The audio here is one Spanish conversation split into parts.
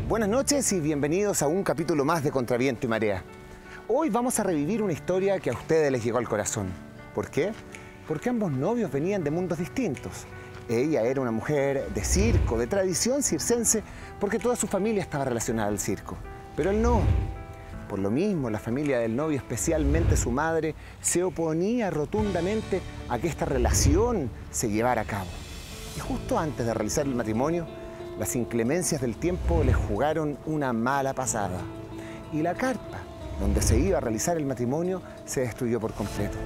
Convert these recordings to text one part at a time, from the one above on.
Buenas noches y bienvenidos a un capítulo más de Contraviento y Marea. Hoy vamos a revivir una historia que a ustedes les llegó al corazón. ¿Por qué? Porque ambos novios venían de mundos distintos. Ella era una mujer de circo, de tradición circense, porque toda su familia estaba relacionada al circo. Pero él no. Por lo mismo, la familia del novio, especialmente su madre, se oponía rotundamente a que esta relación se llevara a cabo. Y justo antes de realizar el matrimonio, las inclemencias del tiempo les jugaron una mala pasada. Y la carpa donde se iba a realizar el matrimonio se destruyó por completo.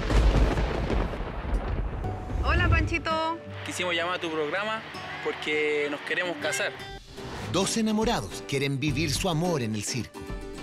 Hola, Panchito. Quisimos llamar a tu programa porque nos queremos casar. Dos enamorados quieren vivir su amor en el circo.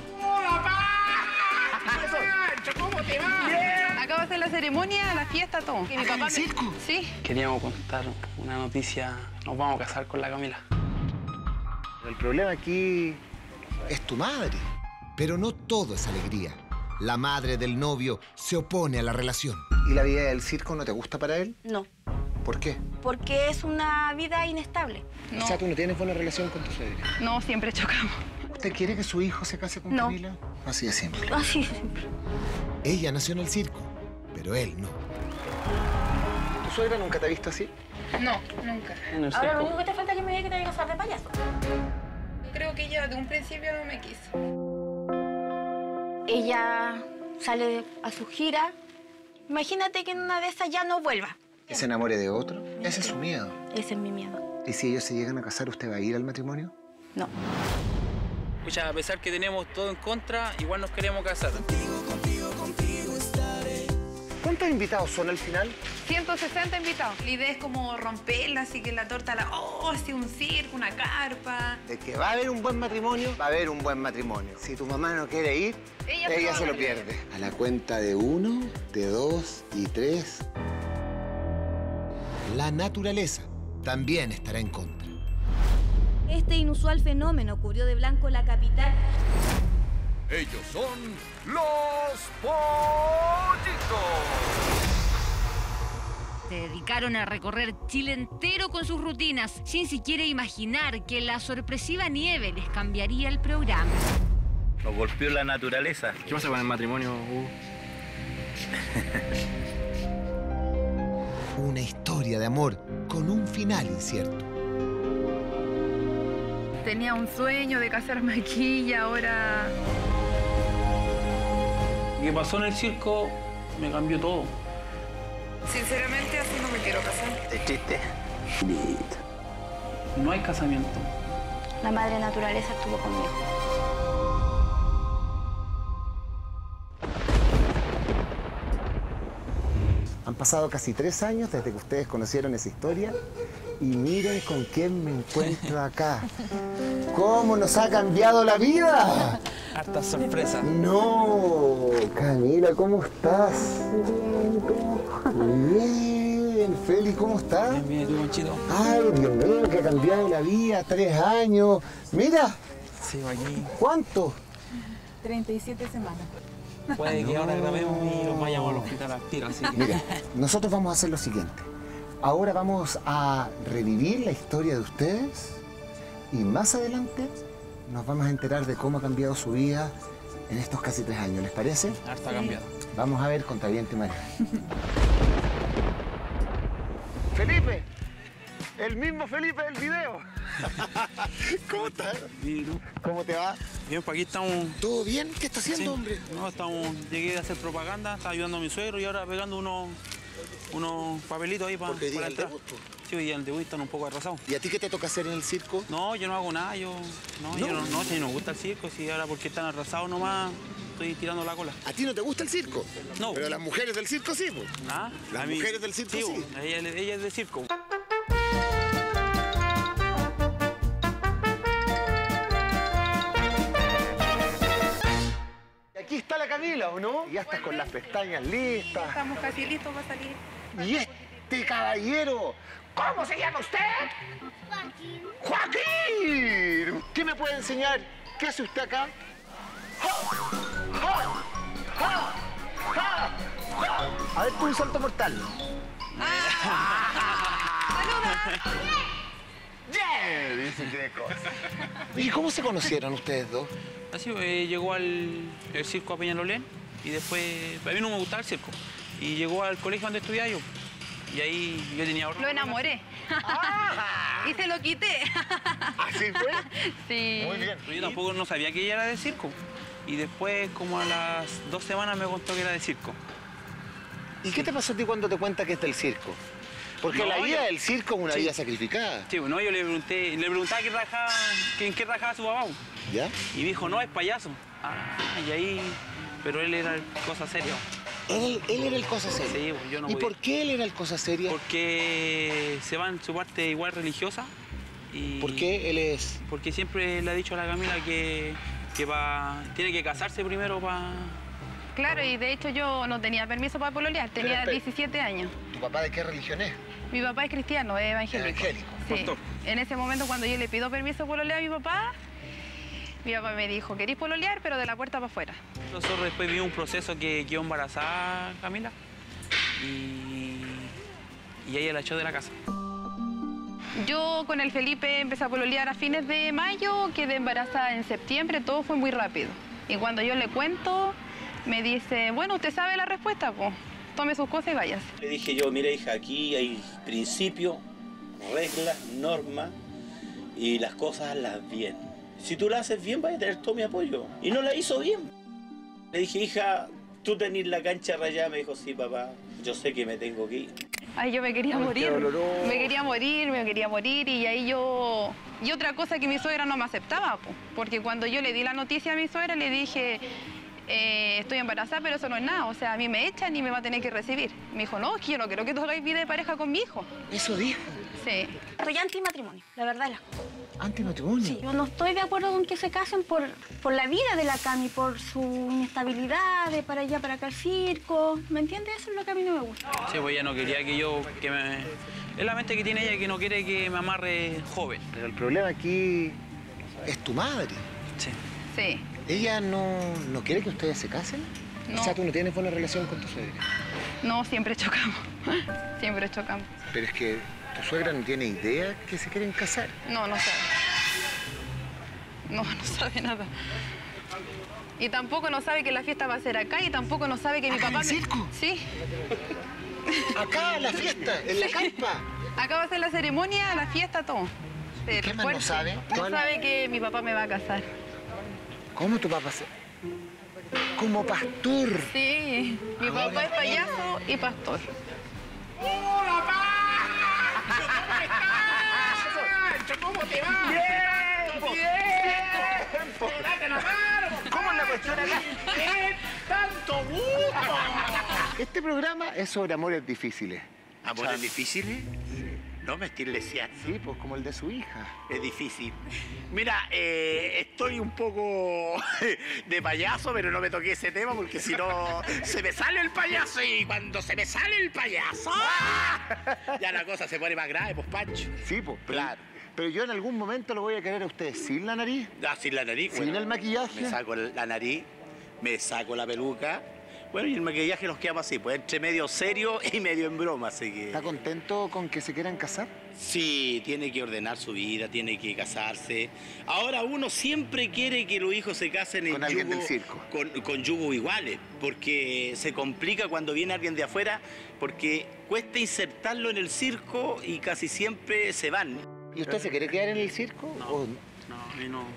¿Cómo te va? Acaba de hacer la ceremonia, la fiesta, todo. ¿Y mi papá? ¿Circo? Sí. Queríamos contar una noticia. Nos vamos a casar con la Camila. El problema aquí es tu madre. Pero no todo es alegría. La madre del novio se opone a la relación. ¿Y la vida del circo no te gusta para él? No, ¿Por qué? porque es una vida inestable. No. O sea, ¿tú no tienes buena relación con tu suegra? No, siempre chocamos. ¿Usted quiere que su hijo se case con No. Camila? Así de simple. Así siempre. Ella nació en el circo, pero él no. ¿Tu suegra nunca te ha visto así? No, nunca. En el Ahora lo circo. único que te falta es que me diga que te voy a casar de payaso. Creo que ella de un principio no me quiso. Ella sale a su gira. Imagínate que en una de esas ya no vuelva. ¿Que se enamore de otro? Ese es su miedo. Ese es mi miedo. ¿Y si ellos se llegan a casar, usted va a ir al matrimonio? No. Pucha, a pesar que tenemos todo en contra, igual nos queremos casar. ¿Cuántos invitados son al final? 160 invitados. La idea es como romperla, así que la torta así un circo, una carpa. De que va a haber un buen matrimonio, va a haber un buen matrimonio. Si tu mamá no quiere ir, ella se lo pierde. A la cuenta de 1, de 2 y 3. La naturaleza también estará en contra. Este inusual fenómeno cubrió de blanco la capital. Ellos son los Pollitos. Se dedicaron a recorrer Chile entero con sus rutinas, sin siquiera imaginar que la sorpresiva nieve les cambiaría el programa. Nos golpeó la naturaleza. ¿Qué pasa con el matrimonio, Una historia de amor con un final incierto. Tenía un sueño de casarme aquí y ahora... Lo que pasó en el circo me cambió todo. Sinceramente, así no me quiero casar. ¿Es triste? No hay casamiento. La madre naturaleza estuvo conmigo. Han pasado casi 3 años desde que ustedes conocieron esa historia y miren con quién me encuentro acá. ¿Cómo nos ha cambiado la vida? Harta sorpresa. No, Camila, ¿cómo estás? Bien, Feli, ¿cómo estás? Bien, ¿tú, Panchito? Ay, Dios mío, que ha cambiado la vida, 3 años. Mira, Sí, aquí. ¿cuánto? 37 semanas. Puede que ahora grabemos y nos vayamos al hospital al tiro, así que... Mira, nosotros vamos a hacer lo siguiente. Ahora vamos a revivir la historia de ustedes y más adelante nos vamos a enterar de cómo ha cambiado su vida en estos casi 3 años. ¿Les parece? Harta cambiado. Vamos a ver Contraviento y Marea. Felipe, el mismo Felipe del video. ¿Cómo estás? ¿Y tú? ¿Cómo te va? Bien, pues aquí estamos... ¿Todo bien? ¿Qué está haciendo, Sí. hombre? No, llegué a hacer propaganda, estaba ayudando a mi suegro y ahora pegando unos papelitos ahí para Porque hoy día la el entrada. debut, po. Sí, hoy día el debut están un poco atrasados. ¿Y a ti qué te toca hacer en el circo? No, yo no hago nada, yo no me gusta el circo, si ahora porque están atrasados nomás estoy tirando la cola. ¿A ti no te gusta el circo? No. Pero las mujeres del circo sí, pues. ¿Ah? Las A mí- mujeres del circo sí. Ella es de circo. Y aquí está la Camila, ¿o no? Ya estás con las pestañas listas. Estamos casi listos para salir. Y este caballero, ¿cómo se llama usted? Joaquín. ¡Joaquín! ¿Qué me puede enseñar? ¿Qué hace usted acá? ¡Ja! ¡Ja! ¡Ja! ¡Ja! ¡Ja! A ver, tú un salto mortal. ¡Yeah! Dicen que cosas. ¿Y cómo se conocieron ustedes dos? Así, llegó al circo a Peñalolén y después, a mí no me gustaba el circo. Y llegó al colegio donde estudiaba yo. Y ahí yo tenía ahorro. Lo enamoré. Y se lo quité. ¿Así fue? Sí. Muy bien. Pero yo tampoco no sabía que ella era de circo. Y después, como a las 2 semanas, me contó que era de circo. ¿Y qué te pasó a ti cuando te cuenta que es del circo? Porque No, la vida yo- del circo es una Sí. vida sacrificada. Sí, bueno, yo le preguntaba en qué trabajaba su papá. ¿Ya? Y me dijo, no, es payaso. Ah, y ahí, pero él era cosa seria. Él era el cosa seria. Sí, pues, yo no ¿Y podía. por qué él era el cosa seria? Porque se va en su parte igual religiosa. Y ¿Por qué él es? Porque siempre le ha dicho a la Camila que tiene que casarse primero para... Claro, y de hecho yo no tenía permiso para pololear, tenía Pero, 17 años. ¿Tu papá de qué religión es? Mi papá es cristiano, es evangélico. Evangélico, Sí. pastor. En ese momento cuando yo le pido permiso para pololear a mi papá me dijo, ¿querís pololear? Pero de la puerta para afuera. Nosotros después vimos un proceso que quedó embarazada Camila y ella la echó de la casa. Yo con el Felipe empecé a pololear a fines de mayo, quedé embarazada en septiembre, todo fue muy rápido. Y cuando yo le cuento, me dice, bueno, usted sabe la respuesta, pues, tome sus cosas y váyase. Le dije yo, mira hija, aquí hay principios, reglas, normas y las cosas hazlas bien. Si tú las haces bien, vas a tener todo mi apoyo. Y no la hizo bien. Le dije, hija, tú tenés la cancha rayada. Me dijo, sí, papá, yo sé que me tengo que ir. Ay, yo me quería morir. Me quería morir y ahí yo... Y otra cosa que mi suegra no me aceptaba, po, porque cuando yo le di la noticia a mi suegra, le dije, estoy embarazada, pero eso no es nada, o sea, a mí me echan y me va a tener que recibir. Me dijo, no, es que yo no quiero que tú hagáis vida de pareja con mi hijo. Eso dijo. Sí. Estoy anti-matrimonio, la verdad. Antimatrimonio. Sí, yo no estoy de acuerdo con que se casen por la vida de la Cami, por su inestabilidad, de para allá, para acá al circo. ¿Me entiendes? Eso es lo que a mí no me gusta. Sí, pues ella no quería Es la mente que tiene ella que no quiere que me amarre joven. Pero el problema aquí es tu madre. Sí. Sí. ¿Ella no quiere que ustedes se casen? No. O sea, tú no tienes buena relación con tu suegra. No, siempre chocamos. Siempre chocamos. Pero es que tu suegra no tiene idea que se quieren casar. No, no sabe. No sabe nada. Y tampoco no sabe que la fiesta va a ser acá y tampoco no sabe que mi ¿Acá papá... en el circo? Sí. Acá, la fiesta, en la carpa. Acá va a ser la ceremonia, la fiesta, todo. ¿Y qué más no sabe? No sabe que mi papá me va a casar. ¿Cómo tu papá se...? Como pastor. Sí, mi Ahora- papá es payaso y pastor. ¿Cómo te va? ¿Cómo es la cuestión acá? ¡Tanto gusto! Este programa es sobre amores difíciles. ¿Amores difíciles? No me estoy leseando. Sí, pues como el de su hija. Es difícil. Mira, estoy un poco de payaso, pero no me toqué ese tema porque si no se me sale el payaso y cuando se me sale el payaso, ¡ah! Ya la cosa se pone más grave, pues Pancho. Sí, pues. Claro. Pero yo en algún momento lo voy a querer a ustedes sin la nariz. Ah, sin la nariz. Sin el maquillaje. Me saco la nariz, me saco la peluca. Bueno, y el maquillaje nos quedamos así, pues entre medio serio y medio en broma, así que... ¿Está contento con que se quieran casar? Sí, tiene que ordenar su vida, tiene que casarse. Ahora uno siempre quiere que los hijos se casen Con alguien del circo. con yugos iguales, porque se complica cuando viene alguien de afuera, porque cuesta insertarlo en el circo y casi siempre se van. ¿Y usted se quiere quedar en el circo? No. ¿O No, a mí no.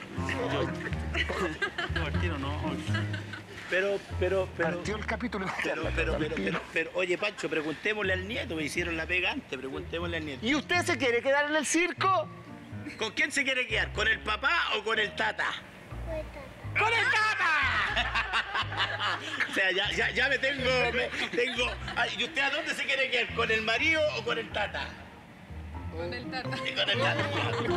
Yo al tiro no. Pero, partió el capítulo? pero, oye, Pancho, preguntémosle al nieto, me hicieron la pega antes, preguntémosle al nieto. ¿Y usted se quiere quedar en el circo? ¿Con quién se quiere quedar? ¿Con el papá o con el tata? ¡Con el tata! O sea, ya me tengo... Ay, ¿y usted a dónde se quiere quedar? ¿Con el marido o con el tata? Con el tata. Con el tata.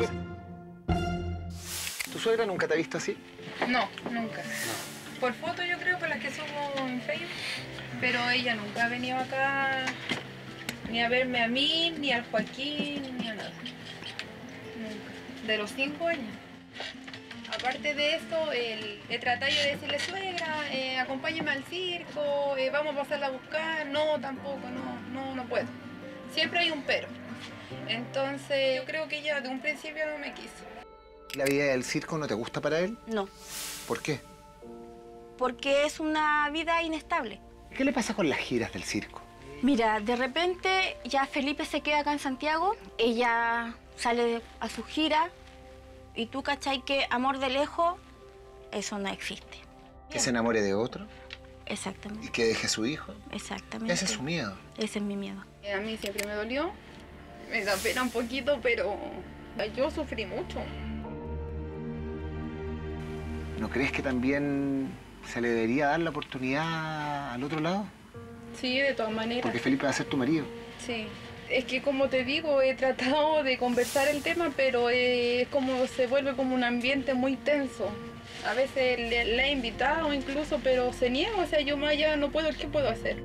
¿Tu suegra nunca te ha visto así? No, nunca. Por foto yo creo, por las que somos en Facebook, pero ella nunca ha venido acá ni a verme a mí, ni al Joaquín, ni a nada. Nunca. De los 5 años. Aparte de eso, he tratado de decirle, suegra, acompáñame al circo, vamos a pasarla a buscar. No, tampoco, no puedo. Siempre hay un pero. Entonces yo creo que ella de un principio no me quiso. ¿La vida del circo no te gusta para él? No, ¿Por qué? porque es una vida inestable. ¿Qué le pasa con las giras del circo? Mira, de repente ya Felipe se queda acá en Santiago, ella sale a su gira y tú cachai que amor de lejos, eso no existe. ¿Que se enamore de otro? Exactamente. ¿Y que deje a su hijo? Exactamente. Ese es su miedo. Ese es mi miedo. A mí siempre me dolió, me da pena un poquito, pero yo sufrí mucho. ¿No crees que también se le debería dar la oportunidad al otro lado? Sí, de todas maneras. Porque Felipe va a ser tu marido. Sí. Es que como te digo, he tratado de conversar el tema, pero es como se vuelve como un ambiente muy tenso. A veces le he invitado incluso, pero se niega, o sea, yo más allá no puedo, ¿qué puedo hacer?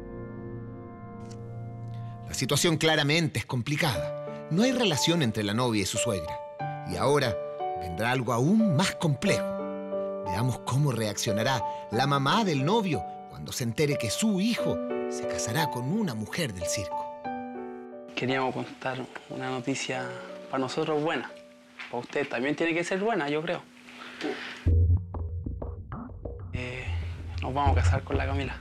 La situación claramente es complicada. No hay relación entre la novia y su suegra. Y ahora vendrá algo aún más complejo. Veamos cómo reaccionará la mamá del novio cuando se entere que su hijo se casará con una mujer del circo. Queríamos contar una noticia para nosotros buena. Para usted también tiene que ser buena, yo creo. Nos vamos a casar con la Camila.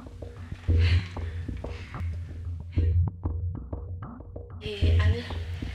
A ver.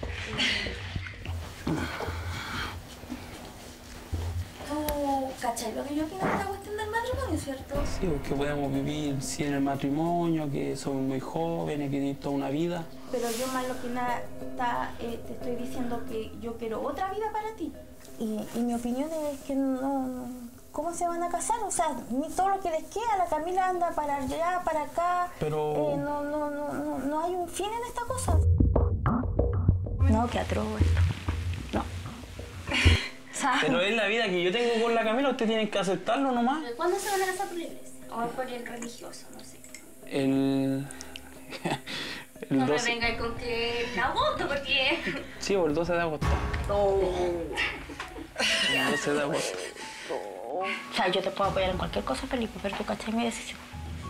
¿Tú cachai lo que yo opino de esta cuestión del matrimonio, cierto? Sí, porque podemos vivir sin el matrimonio, que somos muy jóvenes, que tienen toda una vida. Pero yo más lo que nada te estoy diciendo que yo quiero otra vida para ti. Y mi opinión es que no... ¿Cómo se van a casar? O sea, todo lo que les queda, la Camila anda para allá, para acá. Pero... no hay un fin en esta cosa. No, que atroz esto. No. Pero es la vida que yo tengo con la Camila, usted tiene que aceptarlo nomás. ¿Cuándo se van a casar por la iglesia? O por el religioso, no sé. El No 12... me venga con que en agosto, porque... Sí, o el 12 de agosto. No. El 12 de agosto. O sea, yo te puedo apoyar en cualquier cosa, Felipe, pero tú cachai mi decisión.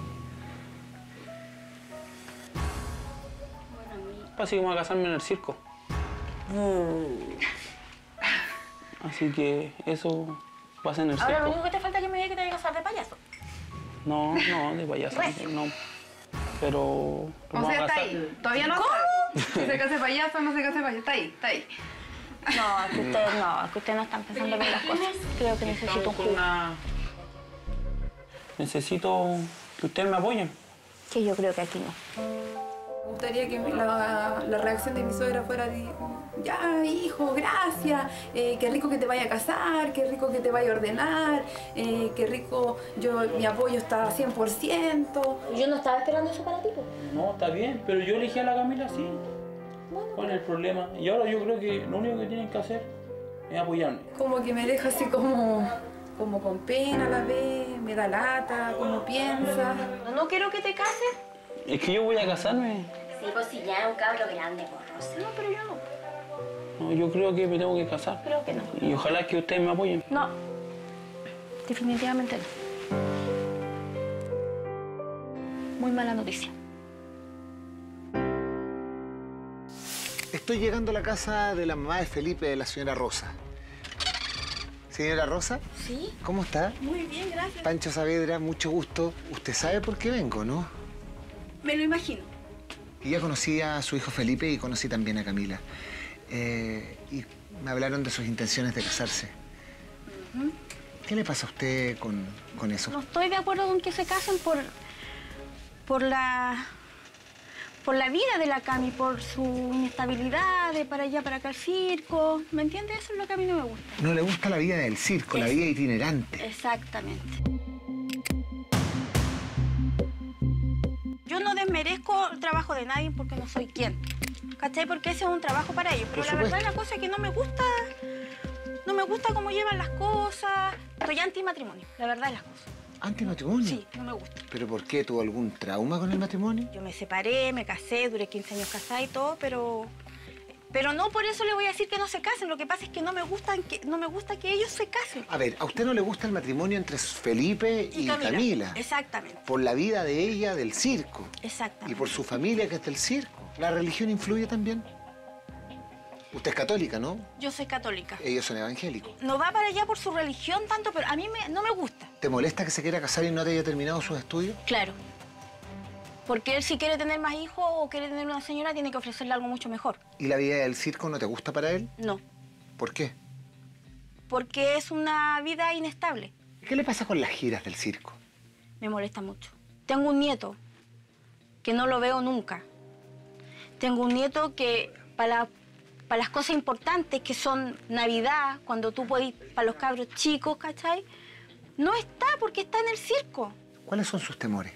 Así que vamos a casarme en el circo. Así que eso va a ser en el Ahora lo circo. único que te falta es que me digas que te voy a casar de payaso. No, de payaso, no. Pero... O sea, está ahí. Todavía no sabe. Si se case payaso o no se case payaso. Está ahí, está ahí. No, es que ustedes no están pensando bien las cosas. Creo que necesito un jugo. Necesito que ustedes me apoyen. Que yo creo que aquí no. Me gustaría que la reacción de mi suegra fuera de, ya, hijo, gracias, qué rico que te vaya a casar, qué rico que te vaya a ordenar, qué rico, mi apoyo está 100%. Yo no estaba esperando eso para ti, pues. No, está bien, pero yo elegí a la Camila, sí. ¿Cuál es el problema? Y ahora yo creo que lo único que tienen que hacer es apoyarme. Como que me deja así como con pena a la vez, me da lata, como piensa. No quiero que te cases. Es que yo voy a casarme. Sí, pues si ya es un cabro grande, porroso. No, pero yo no. No, yo creo que me tengo que casar. Creo que no. Y ojalá que ustedes me apoyen. No, definitivamente no. Muy mala noticia. Estoy llegando a la casa de la mamá de Felipe, de la señora Rosa. Señora Rosa, ¿Sí? ¿cómo está? Muy bien, gracias. Pancho Saavedra, mucho gusto. Usted sabe por qué vengo, ¿no? Me lo imagino. Y ya conocí a su hijo Felipe y conocí también a Camila. Y me hablaron de sus intenciones de casarse. ¿Qué le pasa a usted con eso? No estoy de acuerdo con que se casen por la vida de la Cami, por su inestabilidad, de para allá, para acá al circo. ¿Me entiendes? Eso es lo que a mí no me gusta. No le gusta la vida del circo, la vida itinerante. Exactamente. Yo no desmerezco el trabajo de nadie porque no soy quien. ¿Cachai? Porque ese es un trabajo para ellos. Pero la verdad la cosa es que no me gusta cómo llevan las cosas. Estoy anti-matrimonio, la verdad es las cosas. ¿Antimatrimonio? Sí, no me gusta. ¿Pero por qué? ¿Tuvo algún trauma con el matrimonio? Yo me separé, me casé, duré 15 años casada y todo, pero no por eso le voy a decir que no se casen. Lo que pasa es que no me gusta que ellos se casen. A ver, ¿a usted no le gusta el matrimonio entre Felipe y Camila? Exactamente. Por la vida de ella del circo. Exactamente. Y por su familia que es del circo. ¿La religión influye también? Usted es católica, ¿no? Yo soy católica. Ellos son evangélicos. No va para allá por su religión tanto, pero a mí no me gusta. ¿Te molesta que se quiera casar y no te haya terminado sus estudios? Claro. Porque él si quiere tener más hijos o quiere tener una señora, tiene que ofrecerle algo mucho mejor. ¿Y la vida del circo no te gusta para él? No. ¿Por qué? Porque es una vida inestable. ¿Qué le pasa con las giras del circo? Me molesta mucho. Tengo un nieto que no lo veo nunca. Tengo un nieto que para las cosas importantes que son Navidad, cuando tú puedes ir para los cabros chicos, ¿cachai? No está porque está en el circo. ¿Cuáles son sus temores?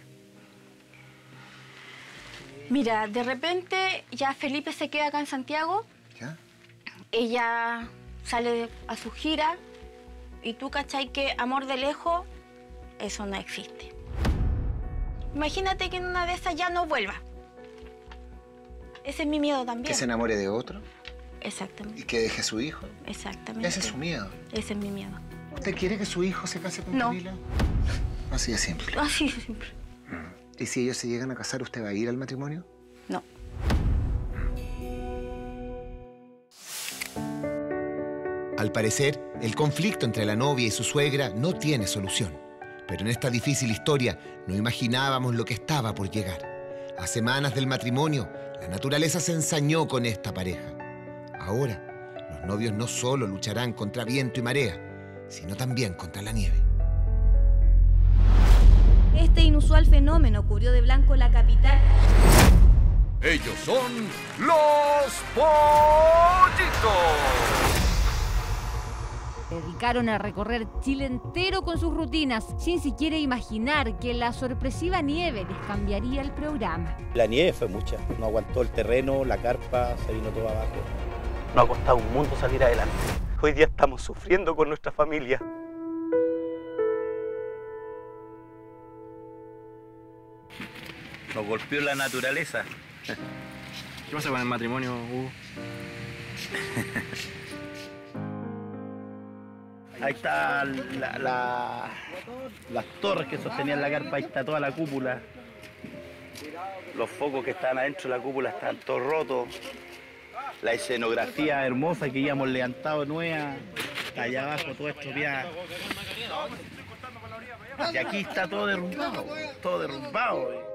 Mira, de repente ya Felipe se queda acá en Santiago. ¿Ya? Ella sale a su gira y tú, ¿cachai? Que amor de lejos, eso no existe. Imagínate que en una de esas ya no vuelva. Ese es mi miedo también. ¿Que se enamore de otro? Exactamente. ¿Y que deje a su hijo? Exactamente. Ese es su miedo. Ese es mi miedo. ¿Usted quiere que su hijo se case con Camila? Así de simple. Así de simple. ¿Y si ellos se llegan a casar, usted va a ir al matrimonio? No. Al parecer, el conflicto entre la novia y su suegra no tiene solución. Pero en esta difícil historia no imaginábamos lo que estaba por llegar. A semanas del matrimonio, la naturaleza se ensañó con esta pareja. Ahora, los novios no solo lucharán contra viento y marea, sino también contra la nieve. Este inusual fenómeno cubrió de blanco la capital. Ellos son los Pollitos. Se dedicaron a recorrer Chile entero con sus rutinas, sin siquiera imaginar que la sorpresiva nieve les cambiaría el programa. La nieve fue mucha, no aguantó el terreno, la carpa, se vino todo abajo. Nos ha costado un mundo salir adelante. Hoy día estamos sufriendo con nuestra familia. Nos golpeó la naturaleza. ¿Qué pasa con el matrimonio, Hugo? Ahí está las torres que sostenían la carpa, ahí está toda la cúpula. Los focos que estaban adentro de la cúpula están todos rotos. La escenografía hermosa que íbamos levantado nueva, está allá abajo todo estropeado. Y aquí está todo derrumbado, todo derrumbado.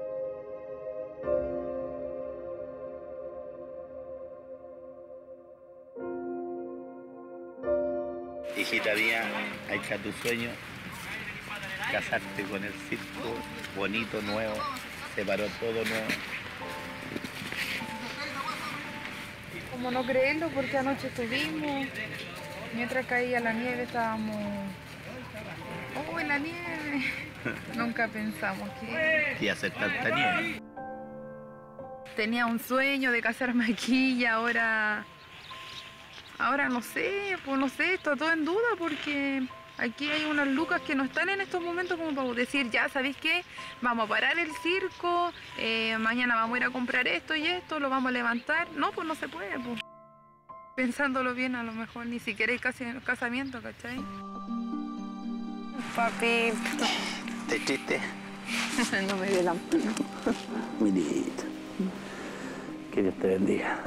Hijita mía, ahí está tu sueño, casarte con el circo, bonito, nuevo, se paró todo nuevo. Como no creerlo, porque anoche estuvimos, mientras caía la nieve estábamos, ¡oh, en la nieve! Nunca pensamos que iba a ser tanta nieve. Tenía un sueño de casarme aquí y ahora no sé, pues no sé, está todo en duda porque aquí hay unas lucas que no están en estos momentos como para decir, ya, ¿sabéis qué? Vamos a parar el circo, mañana vamos a ir a comprar esto y esto, lo vamos a levantar. No, pues no se puede, pues. Pensándolo bien, a lo mejor ni siquiera hay casi casamiento, ¿cachai? Papito. ¿Te triste? No me dé la mano. Mirita. Que Dios te bendiga.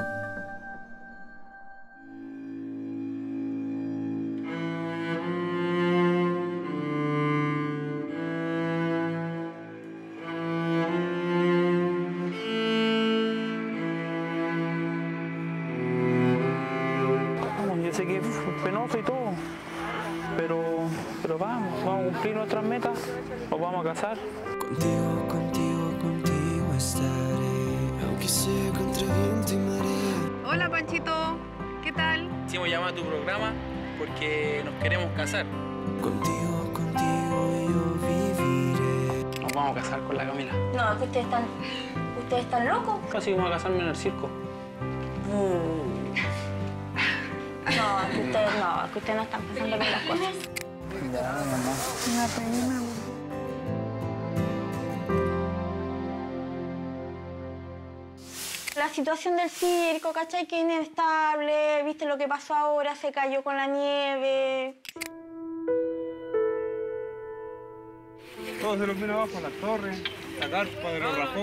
Yo sé que es penoso y todo, pero vamos a cumplir nuestras metas, nos vamos a casar. Contigo, contigo, contigo estaré, aunque sea contra viento y marea. Hola, Panchito, ¿qué tal? Hicimos llamar a tu programa porque nos queremos casar. Contigo, contigo yo viviré. Nos vamos a casar con la Camila. No, que ustedes están locos. Casi vamos a casarme en el circo. No, que ustedes no están pensando bien las cosas. Ya, mamá. Una pena. La situación del circo, ¿cachai? Que es inestable, viste lo que pasó ahora, se cayó con la nieve. Todo se los vino abajo, las torres, la carpa de los rajó.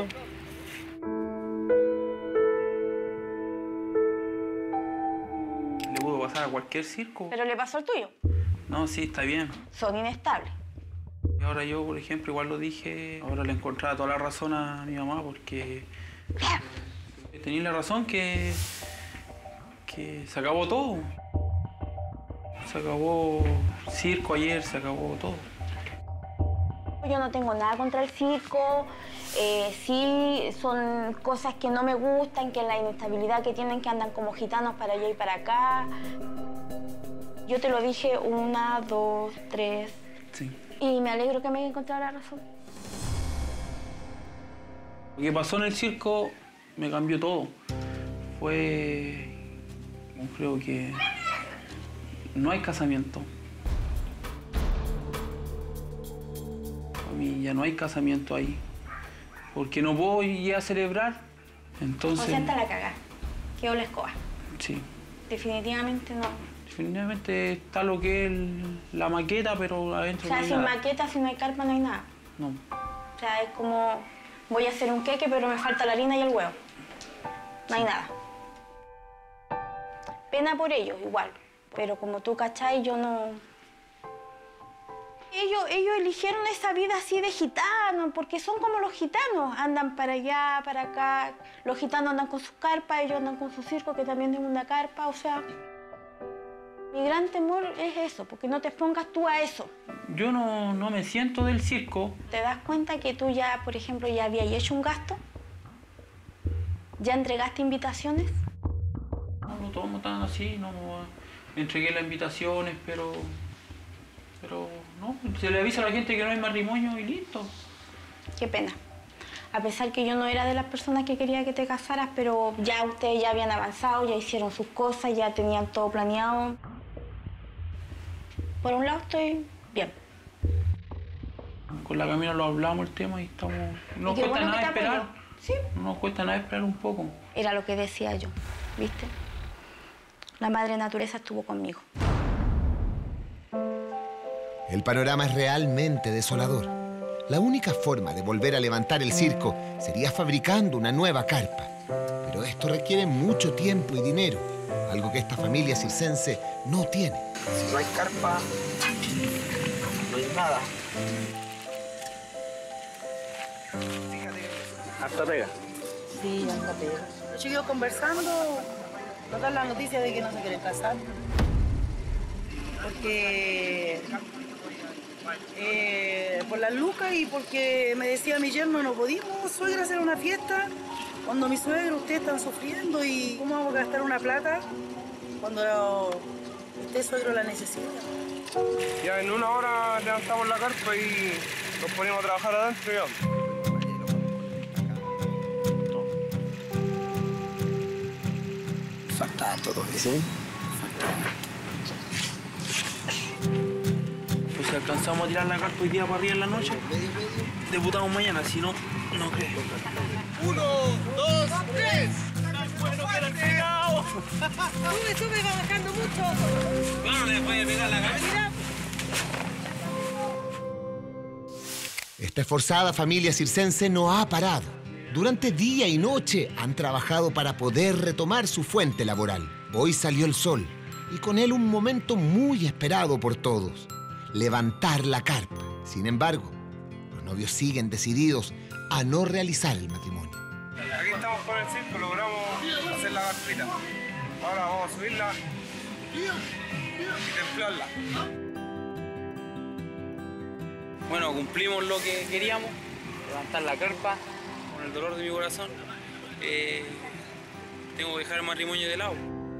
trabajar a cualquier circo. Pero le pasó el tuyo. No, sí, está bien. Son inestables. Y ahora yo, por ejemplo, igual lo dije, ahora le encontraba toda la razón a mi mamá porque tenía la razón que se acabó todo. Se acabó circo ayer, se acabó todo. Yo no tengo nada contra el circo, sí son cosas que no me gustan, que la inestabilidad que tienen, que andan como gitanos para allá y para acá. Yo te lo dije 1, 2, 3. Sí. Y me alegro que me haya encontrado la razón. Lo que pasó en el circo me cambió todo. Fue, creo que no hay casamiento. A mí ya no hay casamiento ahí. Porque no puedo ir a celebrar. Entonces... O sea, está la cagada. Quedó la escoba. Sí. Definitivamente no. Definitivamente está lo que es la maqueta, pero adentro O sea, no hay sin nada. maqueta, si no hay carpa, no hay nada. No. O sea, es como, voy a hacer un queque, pero me falta la harina y el huevo. No hay nada. Pena por ellos, igual. Pero como tú, ¿cachai? Yo no... Ellos eligieron esa vida así de gitanos, porque son como los gitanos. Andan para allá, para acá. Los gitanos andan con sus carpas, ellos andan con su circo, que también es una carpa. O sea, mi gran temor es eso, porque no te expongas tú a eso. Yo no me siento del circo. ¿Te das cuenta que tú ya, por ejemplo, ya habías hecho un gasto? ¿Ya entregaste invitaciones? No lo tomo tan así, no entregué las invitaciones, pero no, se le avisa a la gente que no hay matrimonio y listo. Qué pena. A pesar que yo no era de las personas que quería que te casaras, pero ya ustedes ya habían avanzado, ya hicieron sus cosas, ya tenían todo planeado. Por un lado estoy bien. Con la Camila lo hablamos el tema y estamos... No nos cuesta nada esperar. Sí. No nos cuesta nada esperar un poco. Era lo que decía yo, ¿viste? La madre naturaleza estuvo conmigo. El panorama es realmente desolador. La única forma de volver a levantar el circo sería fabricando una nueva carpa. Pero esto requiere mucho tiempo y dinero, algo que esta familia circense no tiene. Si no hay carpa, no hay nada. Harta pega. Sí, harta pega. Yo sigo conversando, nos dan la noticia de que no se quieren casar. Porque por las lucas y porque me decía mi yerno, no podíamos, suegra, hacer una fiesta cuando mi suegro, ustedes están sufriendo y cómo vamos a gastar una plata cuando usted, suegro, la necesita. Ya en 1 hora levantamos la carpa y nos ponemos a trabajar adentro ya. Falta todo eso. Pues si alcanzamos a tirar la carpa hoy día para arriba en la noche, debutamos mañana, si no, no creo. 1, 2, 3. Bueno, que era el pegado. Sube, va bajando mucho. Claro, le voy a pegar la cabeza. Esta esforzada familia circense no ha parado. Durante día y noche han trabajado para poder retomar su fuente laboral. Hoy salió el sol y con él un momento muy esperado por todos: levantar la carpa. Sin embargo, los novios siguen decididos a no realizar el matrimonio. Aquí estamos con el circo, logramos hacer la carpita. Ahora vamos a subirla y templarla. Bueno, cumplimos lo que queríamos, levantar la carpa con el dolor de mi corazón. Tengo que dejar el matrimonio de lado.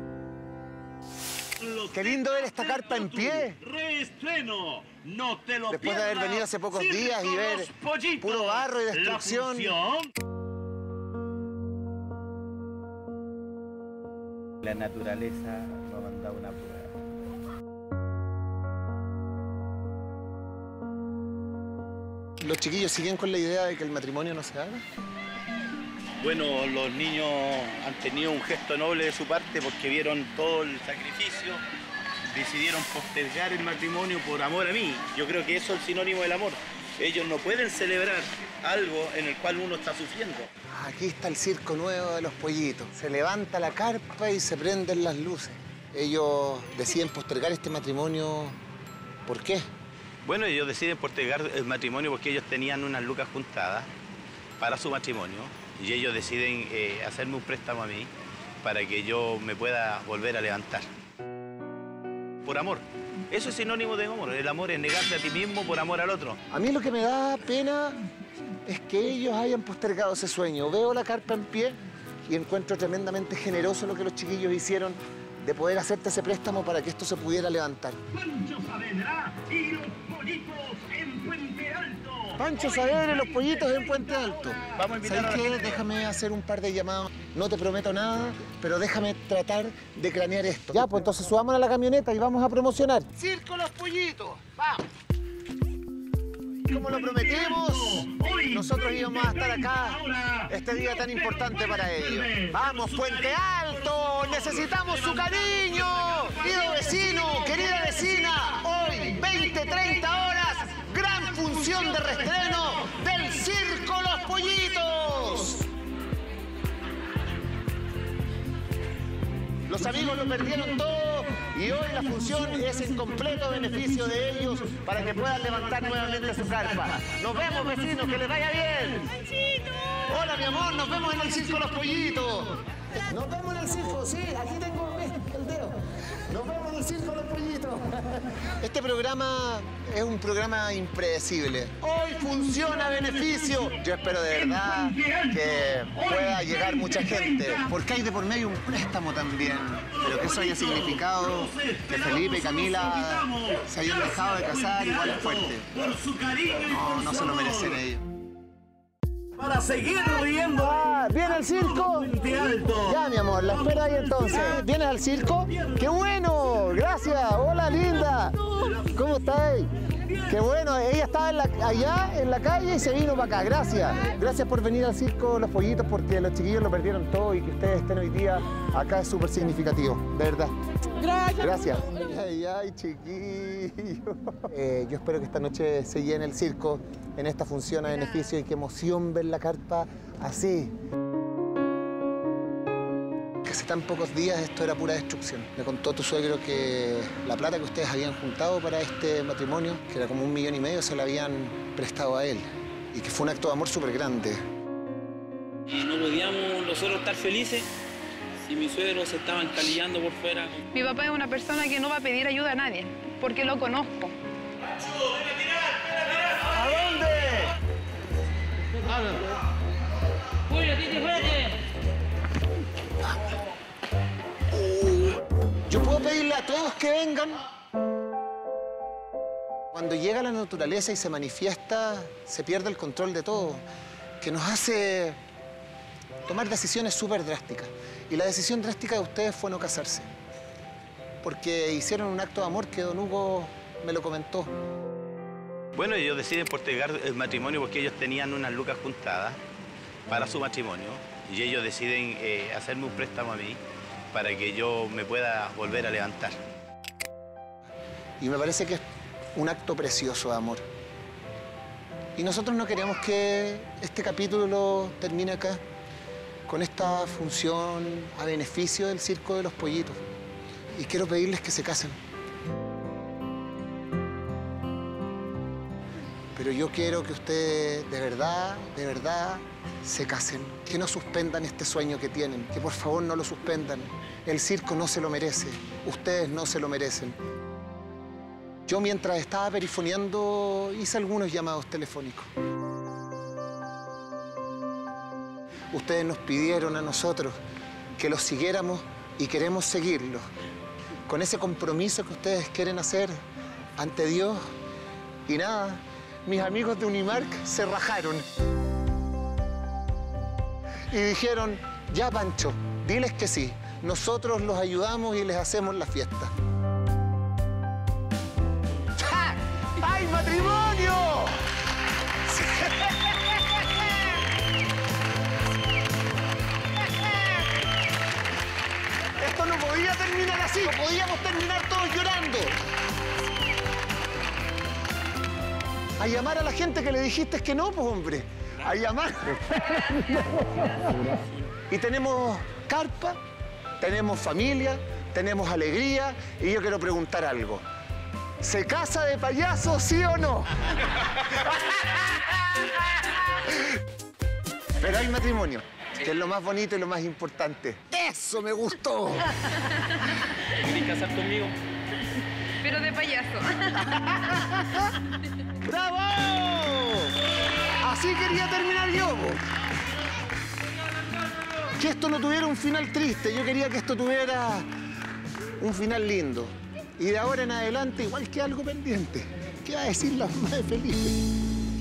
Qué lindo ver esta carpa en pie. Reestreno, no te lo Después de haber venido hace pocos días y ver puro barro y destrucción. La naturaleza nos ha mandado una prueba. ¿Los chiquillos siguen con la idea de que el matrimonio no se haga? Bueno, los niños han tenido un gesto noble de su parte porque vieron todo el sacrificio, decidieron postergar el matrimonio por amor a mí. Yo creo que eso es el sinónimo del amor. Ellos no pueden celebrar algo en el cual uno está sufriendo. Aquí está el circo nuevo de los pollitos. Se levanta la carpa y se prenden las luces. Ellos deciden postergar este matrimonio. ¿Por qué? Bueno, ellos deciden postergar el matrimonio porque ellos tenían unas lucas juntadas para su matrimonio y ellos deciden hacerme un préstamo a mí para que yo me pueda volver a levantar. Por amor. Eso es sinónimo de amor. El amor es negarte a ti mismo por amor al otro. A mí lo que me da pena es que ellos hayan postergado ese sueño. Veo la carpa en pie y encuentro tremendamente generoso lo que los chiquillos hicieron de poder hacerte ese préstamo para que esto se pudiera levantar. Pancho Saavedra y los pollitos en Puente Alto. Pancho Saavedra y los pollitos en Puente Alto. Vamos a invitar ¿Sabes a la qué? gente. Déjame hacer un par de llamados. No te prometo nada, pero déjame tratar de cranear esto. Ya, pues entonces subamos a la camioneta y vamos a promocionar. ¡Circo Los Pollitos! ¡Vamos! Como lo prometimos, nosotros íbamos a estar acá este día tan importante para ellos. ¡Vamos, Puente Alto! ¡Necesitamos su cariño! Querido vecino, querida vecina, hoy, 20-30 horas, gran función de reestreno del Circo Los Pollitos. Los amigos lo perdieron todo y hoy la función es en completo beneficio de ellos para que puedan levantar nuevamente su carpa. Nos vemos, vecinos, que les vaya bien. Hola, mi amor, nos vemos en el Circo Los Pollitos. Nos vemos en el circo, sí, aquí tengo el dedo. Nos vemos en el Circo Los Pollitos. Este programa es un programa impredecible. Hoy funciona a beneficio. Yo espero de verdad que pueda llegar mucha gente, porque hay de por medio un préstamo también. Pero que eso haya significado que Felipe y Camila se hayan dejado de casar igual es fuerte. No se lo merecen ellos. Para seguir riendo. ¿Viene al circo? Ya, mi amor, la espero ahí entonces. ¿Vienes al circo? ¡Qué bueno! Gracias. Hola, linda. ¿Cómo estáis? Qué bueno. Ella estaba allá en la calle y se vino para acá. Gracias. Gracias por venir al Circo Los Pollitos, porque los chiquillos lo perdieron todo y que ustedes estén hoy día acá es súper significativo. De verdad. Gracias. Gracias. Ay, chiquillo. Yo espero que esta noche se llene el circo en esta función a beneficio y qué emoción ver la carpa así. Que hace tan pocos días esto era pura destrucción. Me contó tu suegro que la plata que ustedes habían juntado para este matrimonio, que era como 1,5 millones, se la habían prestado a él. Y que fue un acto de amor súper grande. Y no podíamos nosotros estar felices si mis suegros se estaban calillando por fuera. Mi papá es una persona que no va a pedir ayuda a nadie, porque lo conozco. ¿A dónde? Yo puedo pedirle a todos que vengan. Cuando llega la naturaleza y se manifiesta, se pierde el control de todo, que nos hace tomar decisiones súper drásticas. Y la decisión drástica de ustedes fue no casarse, porque hicieron un acto de amor que don Hugo me lo comentó. Bueno, ellos deciden postergar el matrimonio porque ellos tenían unas lucas juntadas para su matrimonio y ellos deciden hacerme un préstamo a mí para que yo me pueda volver a levantar. Y me parece que es un acto precioso de amor. Y nosotros no queremos que este capítulo termine acá, con esta función a beneficio del Circo de los Pollitos. Y quiero pedirles que se casen. Pero yo quiero que ustedes de verdad, se casen. Que no suspendan este sueño que tienen. Que por favor no lo suspendan. El circo no se lo merece. Ustedes no se lo merecen. Yo mientras estaba perifoneando hice algunos llamados telefónicos. Ustedes nos pidieron a nosotros que los siguiéramos y queremos seguirlos. Con ese compromiso que ustedes quieren hacer ante Dios. Y nada, mis amigos de Unimark se rajaron. Y dijeron, ya Pancho, diles que sí. Nosotros los ayudamos y les hacemos la fiesta. ¡Ja! ¡Hay matrimonio! Esto no podía terminar así. No podíamos terminar todos llorando. A llamar a la gente que le dijiste que no, pues, hombre. A llamar. Y tenemos carpa, tenemos familia, tenemos alegría y yo quiero preguntar algo. ¿Se casa de payaso, sí o no? Pero hay matrimonio, que es lo más bonito y lo más importante. ¡Eso me gustó! ¿Querés casar conmigo? Pero de payaso. ¡Bravo! Así quería terminar yo. Que esto no tuviera un final triste. Yo quería que esto tuviera un final lindo. Y de ahora en adelante igual que algo pendiente. ¿Qué va a decir la mamá de Felipe?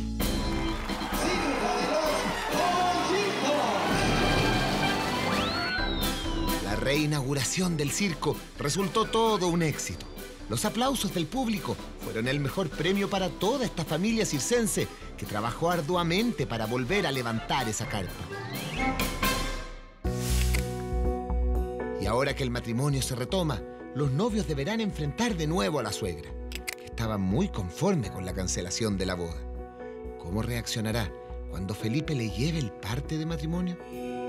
La reinauguración del circo resultó todo un éxito. Los aplausos del público fueron el mejor premio para toda esta familia circense que trabajó arduamente para volver a levantar esa carpa. Y ahora que el matrimonio se retoma, los novios deberán enfrentar de nuevo a la suegra, que estaba muy conforme con la cancelación de la boda. ¿Cómo reaccionará cuando Felipe le lleve el parte de matrimonio?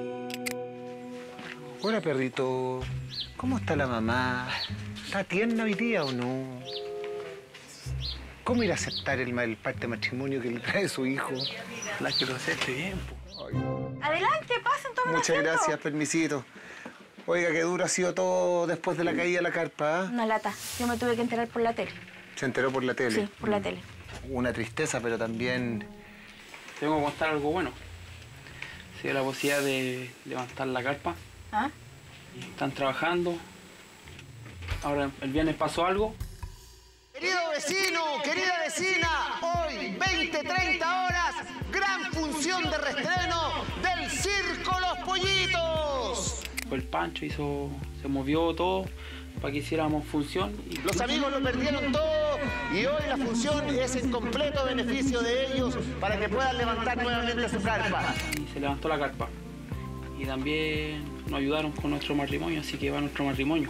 Hola, perrito. ¿Cómo está la mamá? ¿Está tierna hoy día o no? ¿Cómo ir a aceptar el parte de matrimonio que le trae su hijo? La que lo acepte bien, Adelante, pasen, tomen Muchas asiento. gracias, permisito. Oiga, qué duro ha sido todo después de la caída de la carpa, ¿eh? Una lata. Yo me tuve que enterar por la tele. ¿Se enteró por la tele? Sí, por la tele. Una tristeza, pero también... Tengo que contar algo bueno. Se dio la posibilidad de levantar la carpa. ¿Ah? Están trabajando. Ahora, el viernes pasó algo. Querido vecino, querida vecina, hoy, 20-30 horas, gran función de reestreno del Circo Los Pollitos. Fue el Pancho, se movió todo para que hiciéramos función. Los amigos lo perdieron todo y hoy la función es en completo beneficio de ellos para que puedan levantar nuevamente su carpa. Y se levantó la carpa. Y también nos ayudaron con nuestro matrimonio, así que va nuestro matrimonio.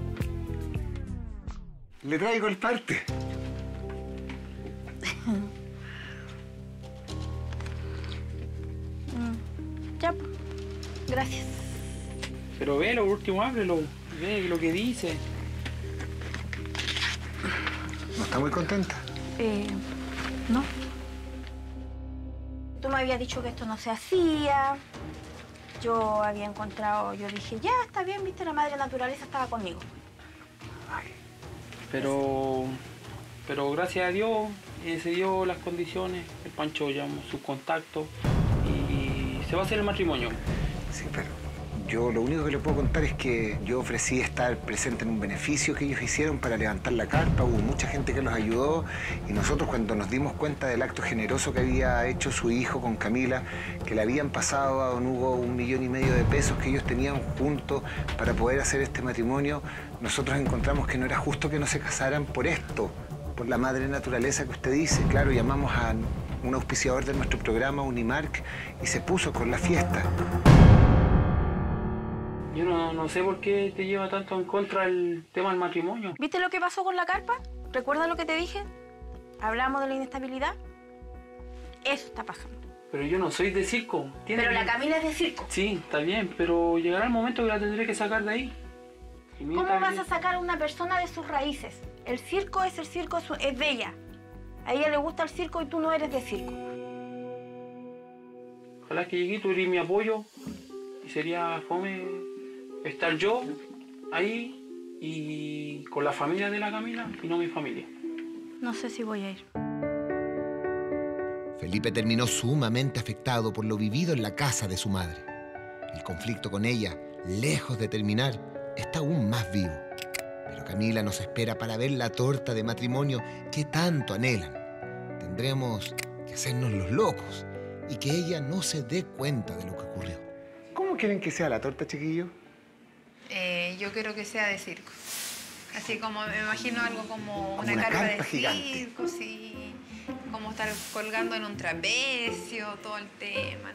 Le traigo el parte. Ya, gracias. Pero ve, lo último, ábrelo. Ve lo que dice. ¿No está muy contenta? No. Tú me habías dicho que esto no se hacía. Yo había encontrado, yo dije, ya, está bien, viste, la madre naturaleza estaba conmigo. Pero gracias a Dios se dio las condiciones. El Pancho llamó sus contactos y se va a hacer el matrimonio. Sí, pero yo lo único que le puedo contar es que yo ofrecí estar presente en un beneficio que ellos hicieron para levantar la carpa. Hubo mucha gente que los ayudó y nosotros cuando nos dimos cuenta del acto generoso que había hecho su hijo con Camila, que le habían pasado a don Hugo 1,5 millones de pesos que ellos tenían juntos para poder hacer este matrimonio, nosotros encontramos que no era justo que no se casaran por esto, por la madre naturaleza que usted dice. Claro, llamamos a un auspiciador de nuestro programa, Unimark, y se puso con la fiesta. Yo no sé por qué te lleva tanto en contra el tema del matrimonio. ¿Viste lo que pasó con la carpa? ¿Recuerdas lo que te dije? Hablamos de la inestabilidad. Eso está pasando. Pero yo no soy de circo. Pero la Camila es de circo. Sí, está bien, pero llegará el momento que la tendré que sacar de ahí. ¿Cómo vas a sacar a una persona de sus raíces? El circo, es de ella. A ella le gusta el circo y tú no eres de circo. Ojalá que llegue, tú eres mi apoyo. Y sería fome estar yo ahí y con la familia de la Camila y no mi familia. No sé si voy a ir. Felipe terminó sumamente afectado por lo vivido en la casa de su madre. El conflicto con ella, lejos de terminar, está aún más vivo. Pero Camila nos espera para ver la torta de matrimonio que tanto anhelan. Tendremos que hacernos los locos y que ella no se dé cuenta de lo que ocurrió. ¿Cómo quieren que sea la torta, chiquillo? Yo quiero que sea de circo. Así como, me imagino algo como Como una carpa de carpa gigante. circo, sí. Como estar colgando en un trapecio, todo el tema.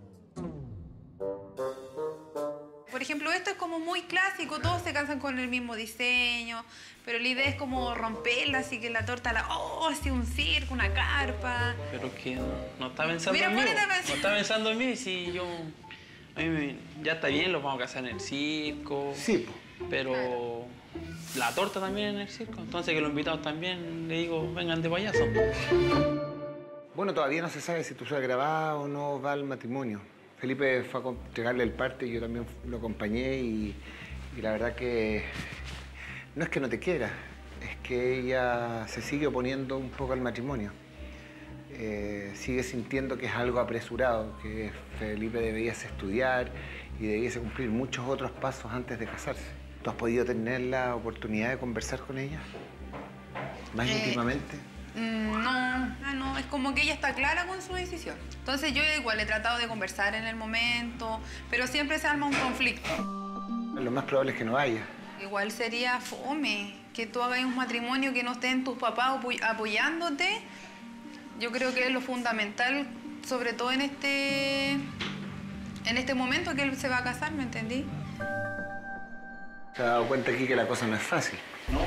Por ejemplo, esto es como muy clásico, todos se cansan con el mismo diseño, pero la idea es como romperla, así que la torta, así un circo, una carpa. Pero que no está pensando Mira, en mí. ponete a pensar. No está pensando en mí si yo... ya está bien, los vamos a casar en el circo. Sí, pero la torta también en el circo. Entonces que los invitados también, le digo, vengan de payaso. Bueno, todavía no se sabe si tu suegra va o no va al matrimonio. Felipe fue a entregarle el parte y yo también lo acompañé y la verdad que no es que no te quiera, es que ella se sigue oponiendo un poco al matrimonio. Sigue sintiendo que es algo apresurado, que Felipe deberíase estudiar y debiese cumplir muchos otros pasos antes de casarse. ¿Tú has podido tener la oportunidad de conversar con ella más íntimamente? No, es como que ella está clara con su decisión. Entonces yo igual he tratado de conversar en el momento, pero siempre se arma un conflicto. Lo más probable es que no haya. Igual sería fome que tú hagas un matrimonio que no estén tus papás apoyándote. Yo creo que es lo fundamental, sobre todo en este momento que él se va a casar, ¿me entendí? ¿Se ha dado cuenta aquí que la cosa no es fácil? No.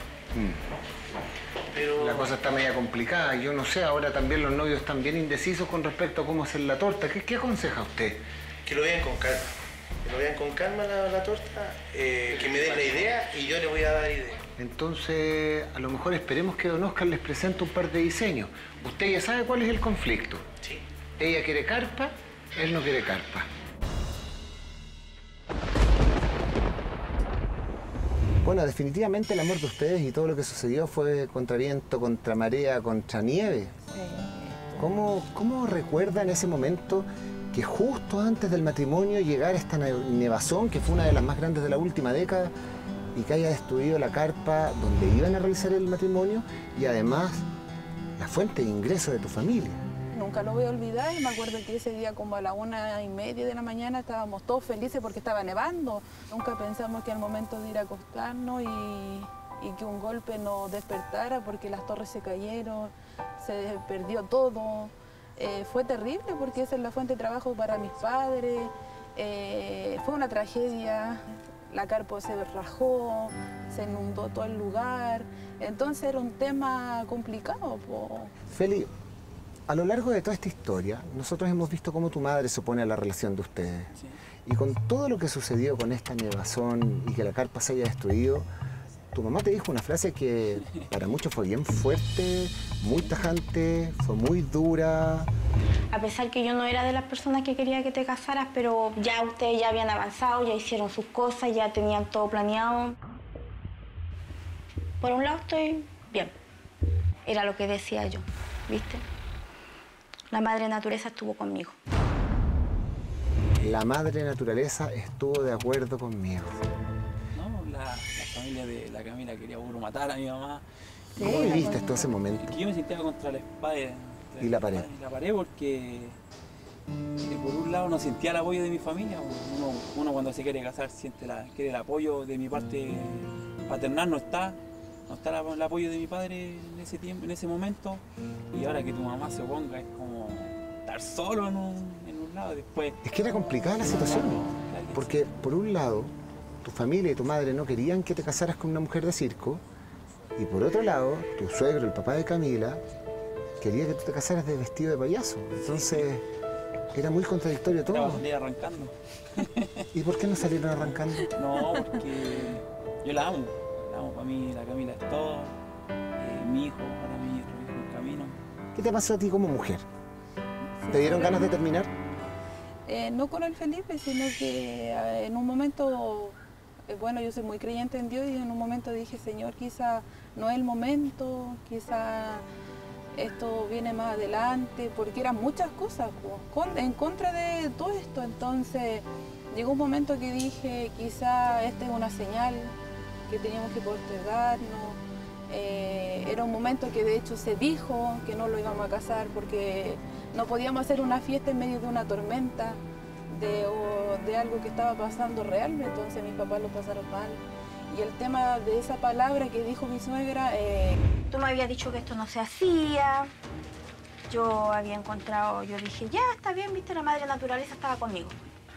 Pero... La cosa está media complicada. Yo no sé, ahora también los novios están bien indecisos con respecto a cómo hacer la torta. ¿Qué aconseja usted? Que lo vean con calma. Que lo vean con calma la torta, que me den la idea y yo le voy a dar idea. Entonces, a lo mejor esperemos que don Oscar les presente un par de diseños. Usted ya sabe cuál es el conflicto. Sí. Ella quiere carpa, él no quiere carpa. Bueno, definitivamente el amor de ustedes y todo lo que sucedió fue contra viento, contra marea, contra nieve. Sí. ¿Cómo recuerdan ese momento que justo antes del matrimonio llegara esta nevazón, que fue una de las más grandes de la última década, y que haya destruido la carpa donde iban a realizar el matrimonio y además la fuente de ingreso de tu familia? Nunca lo voy a olvidar y me acuerdo que ese día como a la 1:30 de la mañana estábamos todos felices porque estaba nevando. Nunca pensamos que al momento de ir a acostarnos y que un golpe nos despertara porque las torres se cayeron, se perdió todo. Fue terrible porque esa es la fuente de trabajo para mis padres. Fue una tragedia. La carpa se rajó, se inundó todo el lugar. Entonces era un tema complicado. Feli, a lo largo de toda esta historia, nosotros hemos visto cómo tu madre se opone a la relación de ustedes. Sí. Y con todo lo que sucedió con esta nevazón y que la carpa se haya destruido, tu mamá te dijo una frase que para muchos fue bien fuerte, muy tajante, fue muy dura. A pesar que yo no era de las personas que quería que te casaras, pero ya ustedes ya habían avanzado, ya hicieron sus cosas, ya tenían todo planeado. Por un lado estoy bien. Era lo que decía yo, ¿viste? La madre naturaleza estuvo conmigo. La madre naturaleza estuvo de acuerdo conmigo. No, la familia de la Camila quería matar a mi mamá. Sí, ¿cómo viviste tú ese momento? Es que yo me sentía contra la espada y la pared. Y la pared porque por un lado no sentía el apoyo de mi familia. Uno cuando se quiere casar quiere el apoyo de mi parte paternal, no está el apoyo de mi padre en ese tiempo, en ese momento. Y ahora que tu mamá se oponga es como estar solo en un lado. Después, es que era complicada la situación, porque por un lado tu familia y tu madre no querían que te casaras con una mujer de circo, y por otro lado tu suegro, el papá de Camila, quería que tú te casaras de vestido de payaso. Entonces era muy contradictorio todo. Estaba salir arrancando. ¿Y por qué no salieron arrancando? No, porque yo la amo. Para mí la Camila es todo. Mi hijo, para mí otro hijo en camino. ¿Qué te pasó a ti como mujer? ¿Te dieron ganas de terminar? No con el Felipe, sino que en un momento, bueno, yo soy muy creyente en Dios y en un momento dije, Señor, quizá no es el momento, quizá esto viene más adelante, porque eran muchas cosas en contra de todo esto. Entonces llegó un momento que dije, quizá esta es una señal que teníamos que postergarnos. Era un momento que de hecho se dijo que no lo íbamos a casar porque no podíamos hacer una fiesta en medio de una tormenta de algo que estaba pasando realmente. Entonces mis papás lo pasaron mal. Y el tema de esa palabra que dijo mi suegra... Tú me habías dicho que esto no se hacía. Yo había encontrado, yo dije, ya, está bien, viste, la madre naturaleza estaba conmigo.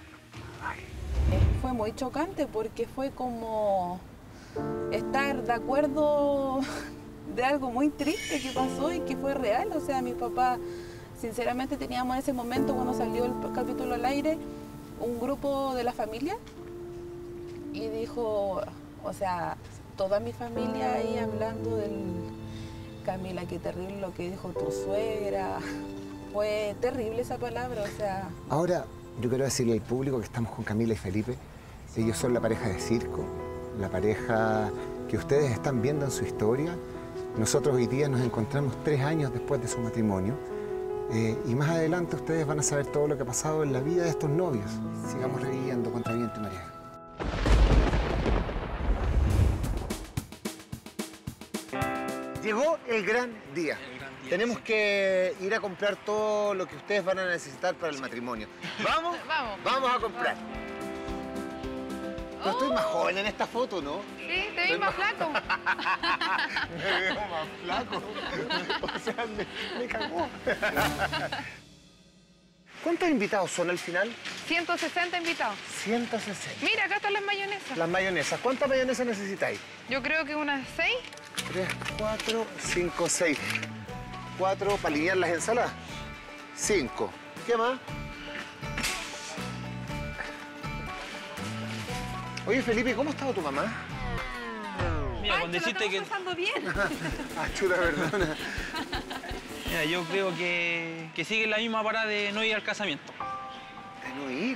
Fue muy chocante porque fue como estar de acuerdo de algo muy triste que pasó y que fue real. O sea, mi papá, sinceramente teníamos en ese momento, cuando salió el capítulo al aire, un grupo de la familia. Y y dijo, o sea, toda mi familia ahí hablando del... Camila, qué terrible lo que dijo tu suegra. Fue terrible esa palabra, o sea... Ahora, yo quiero decirle al público que estamos con Camila y Felipe. Ellos son la pareja de circo, la pareja que ustedes están viendo en su historia. Nosotros hoy día nos encontramos 3 años después de su matrimonio. Y más adelante ustedes van a saber todo lo que ha pasado en la vida de estos novios. Sigamos reviviendo contra viento y marea. Llegó el gran día. Tenemos que ir a comprar todo lo que ustedes van a necesitar para el matrimonio. ¿Vamos? Vamos a comprar. Yo estoy más joven en esta foto, ¿no? Sí, te ves más flaco. Me veo más flaco. O sea, me cagó. ¿Cuántos invitados son al final? 160 invitados. 160. Mira, acá están las mayonesas. Las mayonesas. ¿Cuántas mayonesas necesitáis? Yo creo que unas 6. 3, 4, 5, 6. 4 para alinear las ensaladas. 5. ¿Qué más? Oye, Felipe, ¿cómo ha estado tu mamá? Mira, cuando dijiste que... pasando bien. Ah, chula, perdona. Mira, yo creo que sigue la misma parada de no ir al casamiento. ¿De no ir?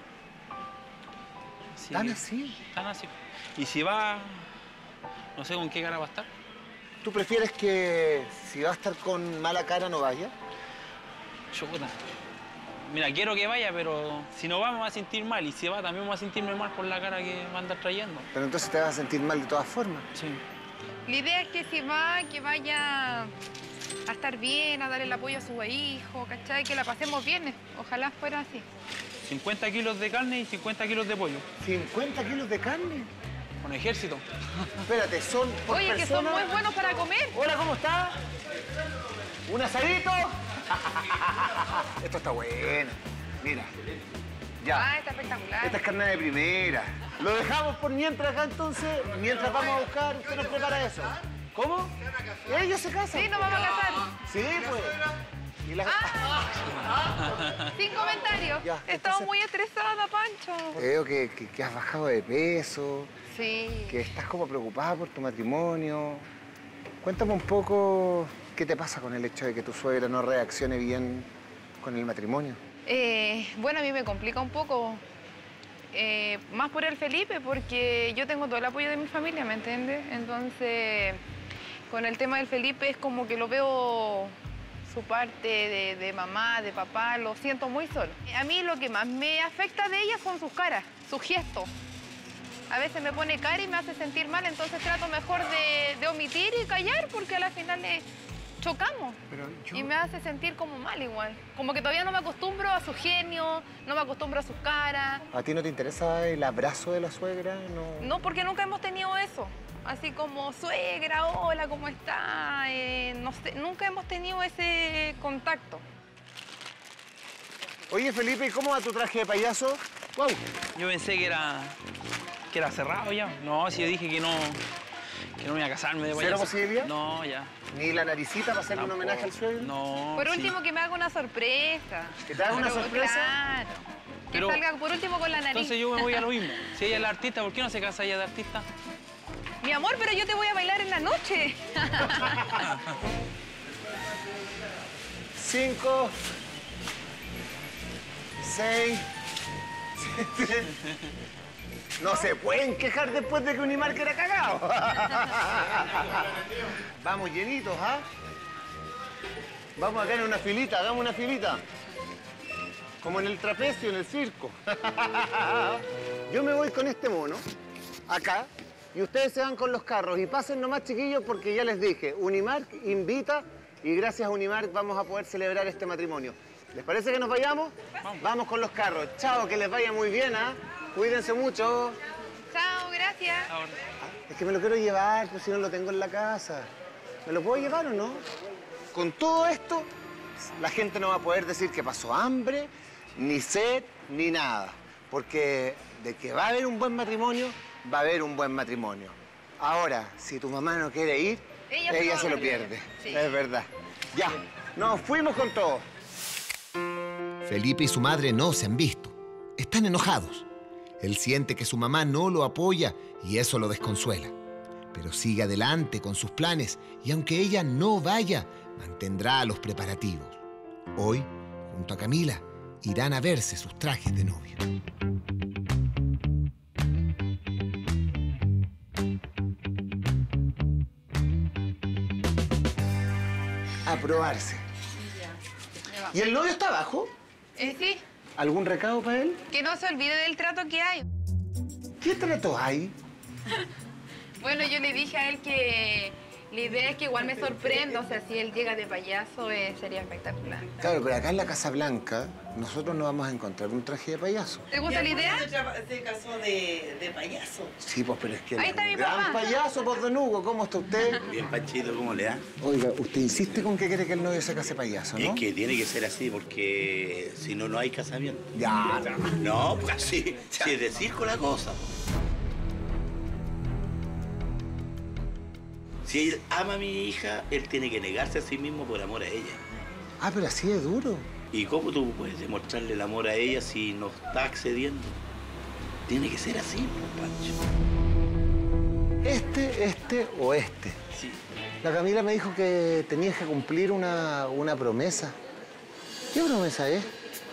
Sí. ¿Tan así? Tan así. Y si va, no sé con qué cara va a estar. ¿Tú prefieres que si va a estar con mala cara no vaya? Chuta. Mira, quiero que vaya, pero si no va me va a sentir mal. Y si va también me va a sentirme mal por la cara que va a andar trayendo. Pero entonces te vas a sentir mal de todas formas. Sí. La idea es que si va, que vaya a estar bien, a darle el apoyo a su hijo, ¿cachai? Que la pasemos bien. Ojalá fuera así. 50 kilos de carne y 50 kilos de pollo. ¿50 kilos de carne? Con ejército. Espérate, son por Oye, persona... que son muy buenos para comer. Hola, ¿cómo está? ¿Un asadito? Esto está bueno. Mira. Ya. Ah, está espectacular. Esta es carne de primera. Lo dejamos por mientras acá, entonces. Mientras vamos a buscar, usted nos prepara eso. ¿Cómo? Ellos se casan. Sí, nos vamos a casar. Sí, pues. Y las... Sin comentarios. Ya, He estado muy estresada, Pancho. Veo que has bajado de peso. Sí. Que estás como preocupada por tu matrimonio. Cuéntame un poco qué te pasa con el hecho de que tu suegra no reaccione bien con el matrimonio. Bueno, a mí me complica un poco. Más por el Felipe, porque yo tengo todo el apoyo de mi familia, ¿me entiendes? Entonces, con el tema del Felipe es como que lo veo su parte de mamá, de papá, lo siento muy solo. A mí lo que más me afecta de ella son sus caras, sus gestos. A veces me pone cara y me hace sentir mal, entonces trato mejor de omitir y callar porque a la final chocamos. Y me hace sentir como mal igual. Como que todavía no me acostumbro a su genio, no me acostumbro a sus caras. ¿A ti no te interesa el abrazo de la suegra? No, porque nunca hemos tenido eso. Así como, suegra, hola, ¿cómo está? No sé, nunca hemos tenido ese contacto. Oye, Felipe, ¿cómo va tu traje de payaso? ¡Wow! Yo pensé que era cerrado ya. No, si yo dije que no me iba a casarme de payaso. ¿Cero posibilidad? No, ya. ¿Ni la naricita para hacerle un homenaje al suegro? No. Por último, que me haga una sorpresa. ¿Que te haga una sorpresa? Claro. Pero, que salga por último con la nariz. Entonces yo me voy a lo mismo. Si ella es la artista, ¿por qué no se casa ella de artista? Mi amor, pero yo te voy a bailar en la noche. 5, 6, 7. No se pueden quejar después de que Unimark era cagado. Vamos llenitos, ¿ah? Vamos acá en una filita, hagamos una filita. Como en el trapecio, en el circo. Yo me voy con este mono, acá, y ustedes se van con los carros. Y pasen nomás, chiquillos, porque ya les dije, Unimark invita y gracias a Unimark vamos a poder celebrar este matrimonio. ¿Les parece que nos vayamos? Vamos con los carros. Chao, que les vaya muy bien, ¿ah? Cuídense mucho. Chao, gracias. Es que me lo quiero llevar, pues si no lo tengo en la casa. ¿Me lo puedo llevar o no? Con todo esto, la gente no va a poder decir que pasó hambre, ni sed, ni nada. Porque de que va a haber un buen matrimonio, va a haber un buen matrimonio. Ahora, si tu mamá no quiere ir, ella se lo pierde. Sí. Es verdad. Ya, nos fuimos con todo. Felipe y su madre no se han visto. Están enojados. Él siente que su mamá no lo apoya y eso lo desconsuela. Pero sigue adelante con sus planes y aunque ella no vaya, mantendrá los preparativos. Hoy, junto a Camila, irán a verse sus trajes de novia. A probarse. ¿Y el novio está abajo? Sí. ¿Algún recado para él? Que no se olvide del trato que hay. ¿Qué trato hay? Bueno, yo le dije a él que la idea es que igual me sorprenda, o sea, si él llega de payaso sería espectacular. Claro, pero acá en la Casa Blanca nosotros no vamos a encontrar un traje de payaso. ¿Te gusta la idea? Se casó de payaso. Sí, pues, pero es que Ahí él está es mi un gran papá. payaso, pues, don Hugo. ¿Cómo está usted? Bien, Panchito, ¿cómo le da? Oiga, usted insiste con que quiere que el novio se case payaso, ¿no? Es que tiene que ser así porque si no, no hay casamiento. Ya. No, pues así, si es de circo la cosa. Si él ama a mi hija, él tiene que negarse a sí mismo por amor a ella. Ah, pero así es duro. ¿Y cómo tú puedes demostrarle el amor a ella si no está accediendo? Tiene que ser así, Pancho. Este o este. Sí. La Camila me dijo que tenías que cumplir una promesa. ¿Qué promesa es?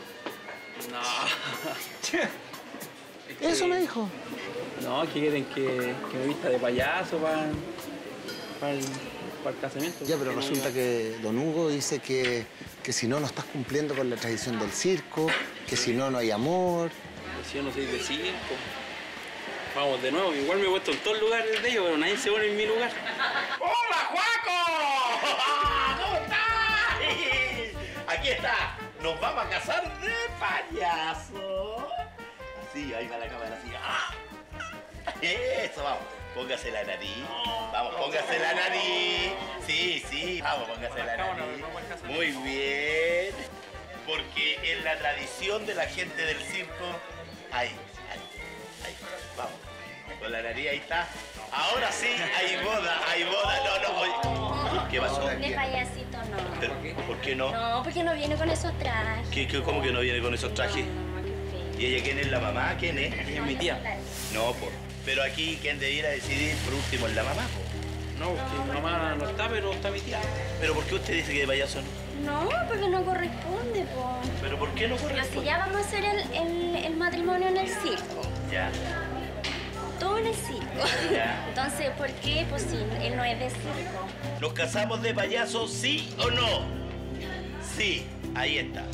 No. Eso me dijo. No, que quieren que me vista de payaso para el casamiento. Ya, pero resulta que don Hugo dice que si no, no estás cumpliendo con la tradición del circo, que si no, no hay amor. Si yo no soy de circo. Vamos de nuevo, igual me he puesto en todos los lugares de ellos, pero nadie se pone en mi lugar. ¡Hola, Juaco! ¿Cómo estás? Aquí está. Nos vamos a casar de payaso. Así, ahí va la cámara así. ¡Ah! Eso, vamos. Póngase la nariz. Vamos, póngase la nariz. Sí, vamos, póngase la nariz. Muy bien. Porque en la tradición de la gente del circo, ahí. Vamos. Con la nariz ahí está. Ahora sí, hay boda. No, oye. ¿Qué pasó? De payasito no. ¿Pero por qué no? No, porque no viene con esos trajes. ¿Cómo que no viene con esos trajes? ¿Y ella quién es la mamá? ¿Quién es? Es mi tía. No, pues. Pero aquí quien debiera decidir por último es la mamá, po. No, porque mi mamá no está, pero está mi tía. ¿Pero por qué usted dice que de payaso no? No, porque no corresponde, po. ¿Pero por qué no Pero corresponde? si ya vamos a hacer el matrimonio en el circo. Ya. Todo en el circo. Ya. Entonces, ¿por qué? Pues si él no es de circo. ¿Nos casamos de payaso, sí o no? Sí, ahí está.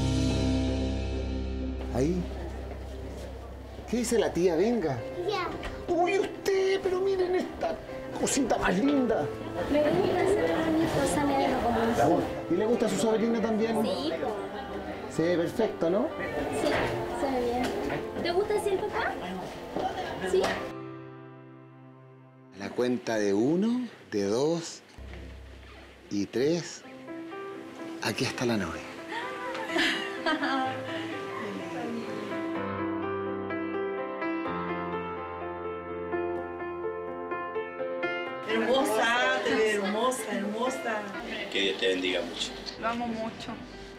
Ahí. ¿Qué dice la tía? Venga. Ya. Uy, usted, pero miren esta cosita más linda. Me gusta hacer bonito, sale algo como ¿Y le gusta a su sobrina también? Sí. Se ve perfecto, ¿no? Sí, se ve bien. ¿Te gusta así el papá? Sí. A la cuenta de 1, de 2 y 3. Aquí está la novia. Hermosa, te ves hermosa. Que Dios te bendiga mucho. Lo amo mucho.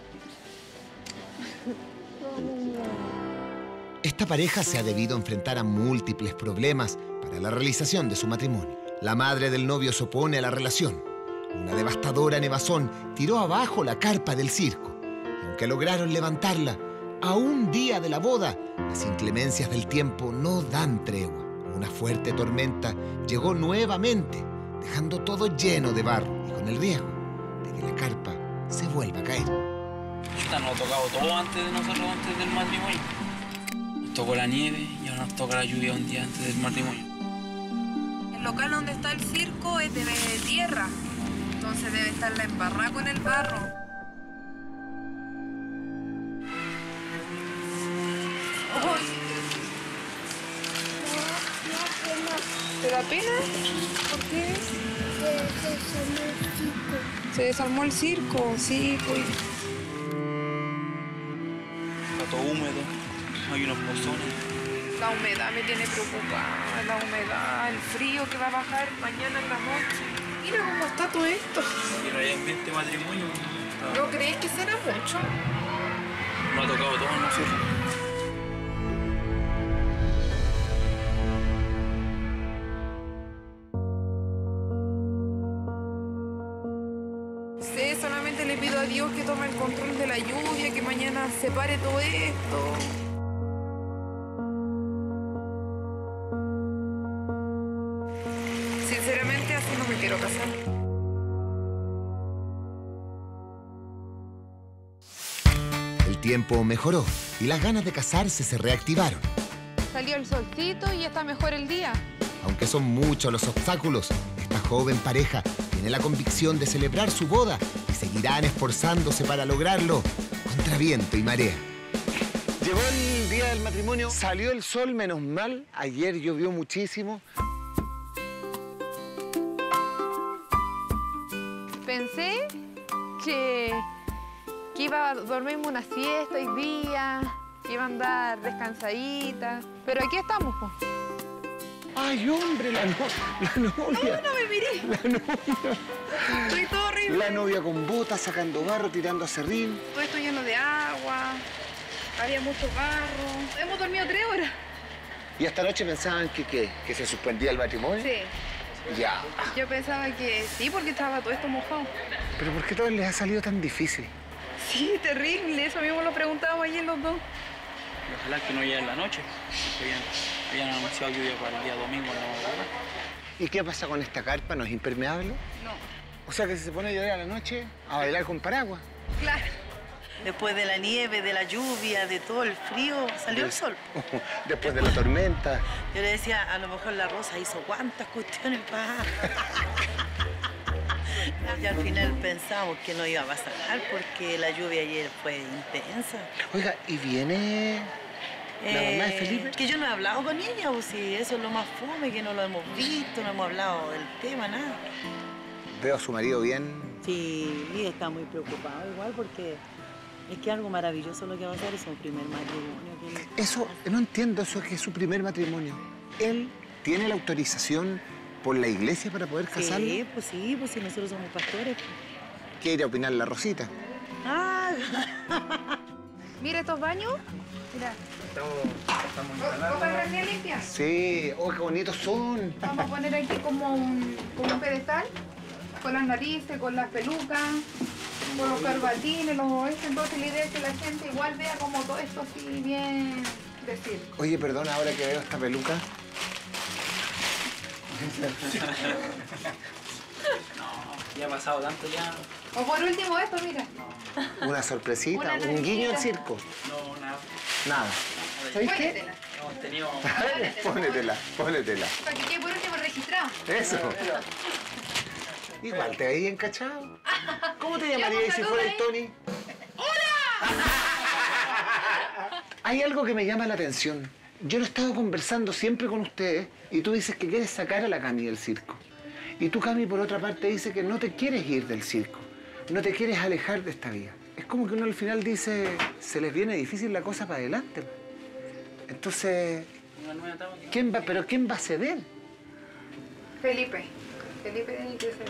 Esta pareja se ha debido enfrentar a múltiples problemas para la realización de su matrimonio. La madre del novio se opone a la relación. Una devastadora nevazón tiró abajo la carpa del circo. Y aunque lograron levantarla, a un día de la boda, las inclemencias del tiempo no dan tregua. Una fuerte tormenta llegó nuevamente, dejando todo lleno de barro y con el riesgo de que la carpa se vuelva a caer. Esta nos ha tocado todo antes del matrimonio. Nos tocó la nieve y ahora nos toca la lluvia un día antes del matrimonio. El local donde está el circo es de tierra, entonces debe estar la embarrada con el barro. ¿Te da pena? ¿Por qué? Se desarmó el circo, sí, pues. Está todo húmedo, hay unos pozones. La humedad me tiene preocupada, la humedad, el frío que va a bajar mañana en la noche. Mira cómo está todo esto. Pero hay ambiente matrimonio. ¿No crees que será mucho? Nos ha tocado todo a nosotros. Solamente le pido a Dios que tome el control de la lluvia, que mañana se pare todo esto. Sinceramente, así no me quiero casar. El tiempo mejoró y las ganas de casarse se reactivaron. Salió el solcito y está mejor el día. Aunque son muchos los obstáculos, esta joven pareja tiene la convicción de celebrar su boda y seguirán esforzándose para lograrlo contra viento y marea. Llegó el día del matrimonio, salió el sol, menos mal. Ayer llovió muchísimo. Pensé que iba a dormirme una siesta hoy día, que iba a andar descansadita, pero aquí estamos, po. ¡Ay, hombre! La novia. No me miré. La novia. Estoy todo horrible. La novia con botas, sacando barro, tirando aserrín. Todo esto lleno de agua, había mucho barro. Hemos dormido 3 horas. ¿Y esta noche pensaban que se suspendía el matrimonio? Sí. Ya. Yo pensaba que sí, porque estaba todo esto mojado. ¿Pero por qué todo les ha salido tan difícil? Sí, terrible. Eso mismo lo preguntábamos ayer los dos. Ojalá que no llegue en la noche. Habían anunciado lluvia para el día domingo en la madrugada. ¿Y qué pasa con esta carpa? ¿No es impermeable? No. O sea que si se pone a llover a la noche, a bailar con paraguas. Claro. Después de la nieve, de la lluvia, de todo el frío, salió el sol. Después de la tormenta. Yo le decía, a lo mejor la Rosa hizo cuántas cuestiones para... Y al final pensamos que no iba a pasar porque la lluvia ayer fue intensa. Oiga, ¿y viene la mamá de Felipe? Que yo no he hablado con ella, pues si eso es lo más fome, que no lo hemos visto, no hemos hablado del tema, nada. Veo a su marido bien. Sí, está muy preocupado igual porque es que algo maravilloso lo que va a hacer es su primer matrimonio. Eso, no entiendo, eso es que es su primer matrimonio. ¿Él tiene la autorización por la iglesia para poder casarlo? Sí, pues si nosotros somos pastores. ¿Qué irá a opinar la Rosita? Ah. Mira estos baños. Mira. Estamos instalando. ¿Copas recién limpias? Sí, oh, qué bonitos son. Vamos a poner aquí como un pedestal, con las narices, con las pelucas, con los corbatines, los estos. Entonces la idea es que la gente igual vea como todo esto así bien de circo. Oye, perdona, ahora que veo esta peluca. No, ya ha pasado tanto ya. O por último esto, mira. Una sorpresita, Una un guiño al naricita. circo. No, nada. Nada. ¿Sabes qué? Pónetela. Hemos tenido... Pónetela. Para que quede por último registrado. Eso. Igual te veía encachado. ¿Cómo te llamarías si fuera el Tony? ¡Hola! Hay algo que me llama la atención. Yo lo he estado conversando siempre con ustedes y tú dices que quieres sacar a la Cami del circo. Y tú, Cami, por otra parte, dice que no te quieres ir del circo. No te quieres alejar de esta vida. Es como que uno al final dice, se les viene difícil la cosa para adelante. Entonces, ¿quién va a ceder? Felipe. Felipe tiene que ser.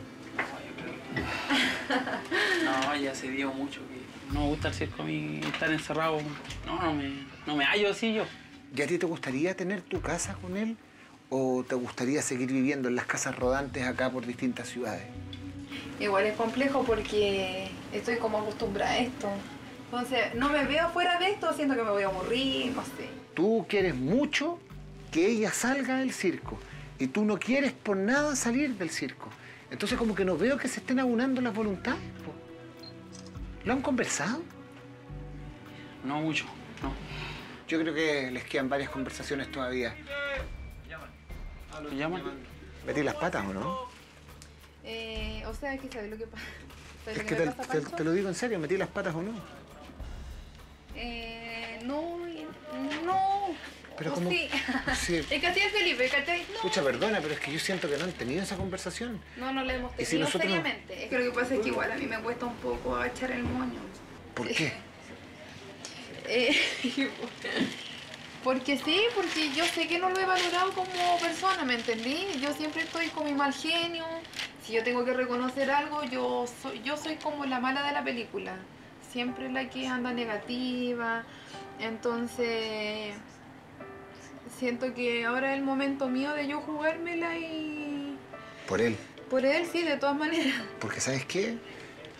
No, ya se dio mucho. Que no me gusta el circo a mí, estar encerrado. No me hallo así yo. ¿Y a ti te gustaría tener tu casa con él? ¿O te gustaría seguir viviendo en las casas rodantes acá por distintas ciudades? Igual es complejo porque estoy como acostumbrada a esto. Entonces, no me veo fuera de esto, siento que me voy a aburrir, no sé. Tú quieres mucho que ella salga del circo y tú no quieres por nada salir del circo. Entonces como que no veo que se estén aunando las voluntades. ¿Lo han conversado? No mucho, no. Yo creo que les quedan varias conversaciones todavía. ¿Te llaman? ¿Metí las patas o no? O sea, ¿qué sabes lo que pasa? ¿Sabes Es lo que me pasa, Pancho? te lo digo en serio, ¿metí las patas o no? No. Pero ¿O como... sí? Sí. Es que así es Felipe, ¿cachai? No. Escucha, perdona, pero es que yo siento que no han tenido esa conversación. No la hemos ¿Y tenido si nosotros no? seriamente. Es que lo que pasa es que igual a mí me cuesta un poco agachar el moño. ¿Por qué? Porque sí, porque yo sé que no lo he valorado como persona, ¿me entendí? Yo siempre estoy con mi mal genio. Si yo tengo que reconocer algo, yo soy como la mala de la película. Siempre la que anda negativa. Entonces, siento que ahora es el momento mío de yo jugármela y... Por él. Por él, sí, de todas maneras. Porque ¿sabes qué?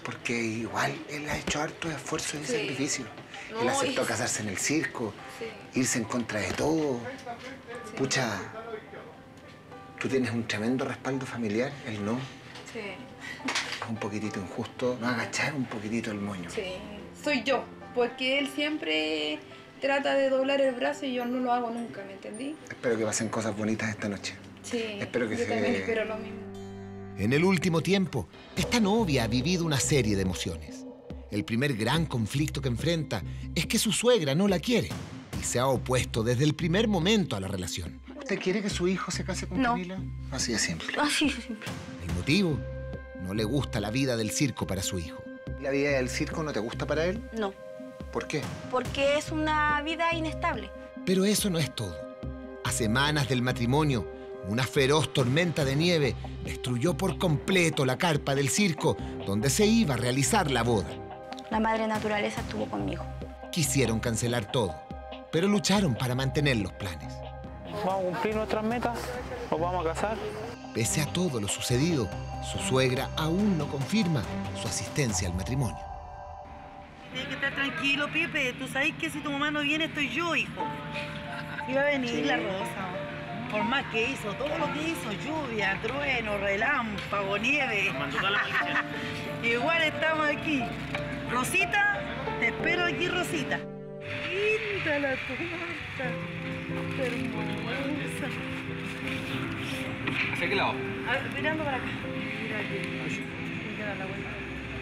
Porque igual él ha hecho harto esfuerzo y Sí. sacrificio. No, Él aceptó y- casarse en el circo, Sí. irse en contra de todo. Pucha, tú tienes un tremendo respaldo familiar, él no. Sí. Es un poquitito injusto, no agachar un poquitito el moño. Sí. Soy yo, porque él siempre trata de doblar el brazo y yo no lo hago nunca, ¿me entendí? Espero que pasen cosas bonitas esta noche. Sí. Espero que yo se- también espero lo mismo. En el último tiempo, esta novia ha vivido una serie de emociones. El primer gran conflicto que enfrenta es que su suegra no la quiere y se ha opuesto desde el primer momento a la relación. ¿Usted quiere que su hijo se case con No. Camila? Así de simple. Así de simple. El motivo, no le gusta la vida del circo para su hijo. ¿La vida del circo no te gusta para él? No, ¿Por qué? porque es una vida inestable. Pero eso no es todo. A semanas del matrimonio, una feroz tormenta de nieve destruyó por completo la carpa del circo donde se iba a realizar la boda. La madre naturaleza estuvo conmigo. Quisieron cancelar todo, pero lucharon para mantener los planes. Vamos a cumplir nuestras metas, nos vamos a casar. Pese a todo lo sucedido, su suegra aún no confirma su asistencia al matrimonio. Tienes que estar tranquilo, Pipe. Tú sabes que si tu mamá no viene, estoy yo, hijo. Iba a venir la Rosa. Por más que hizo, todo lo que hizo, lluvia, trueno, relámpago, nieve. Igual estamos aquí. Rosita, te espero aquí, Rosita. Linda la torta. Hermosa. ¿Hacia qué lado? A ver, mirando para acá. Mira aquí. Mira la vuelta.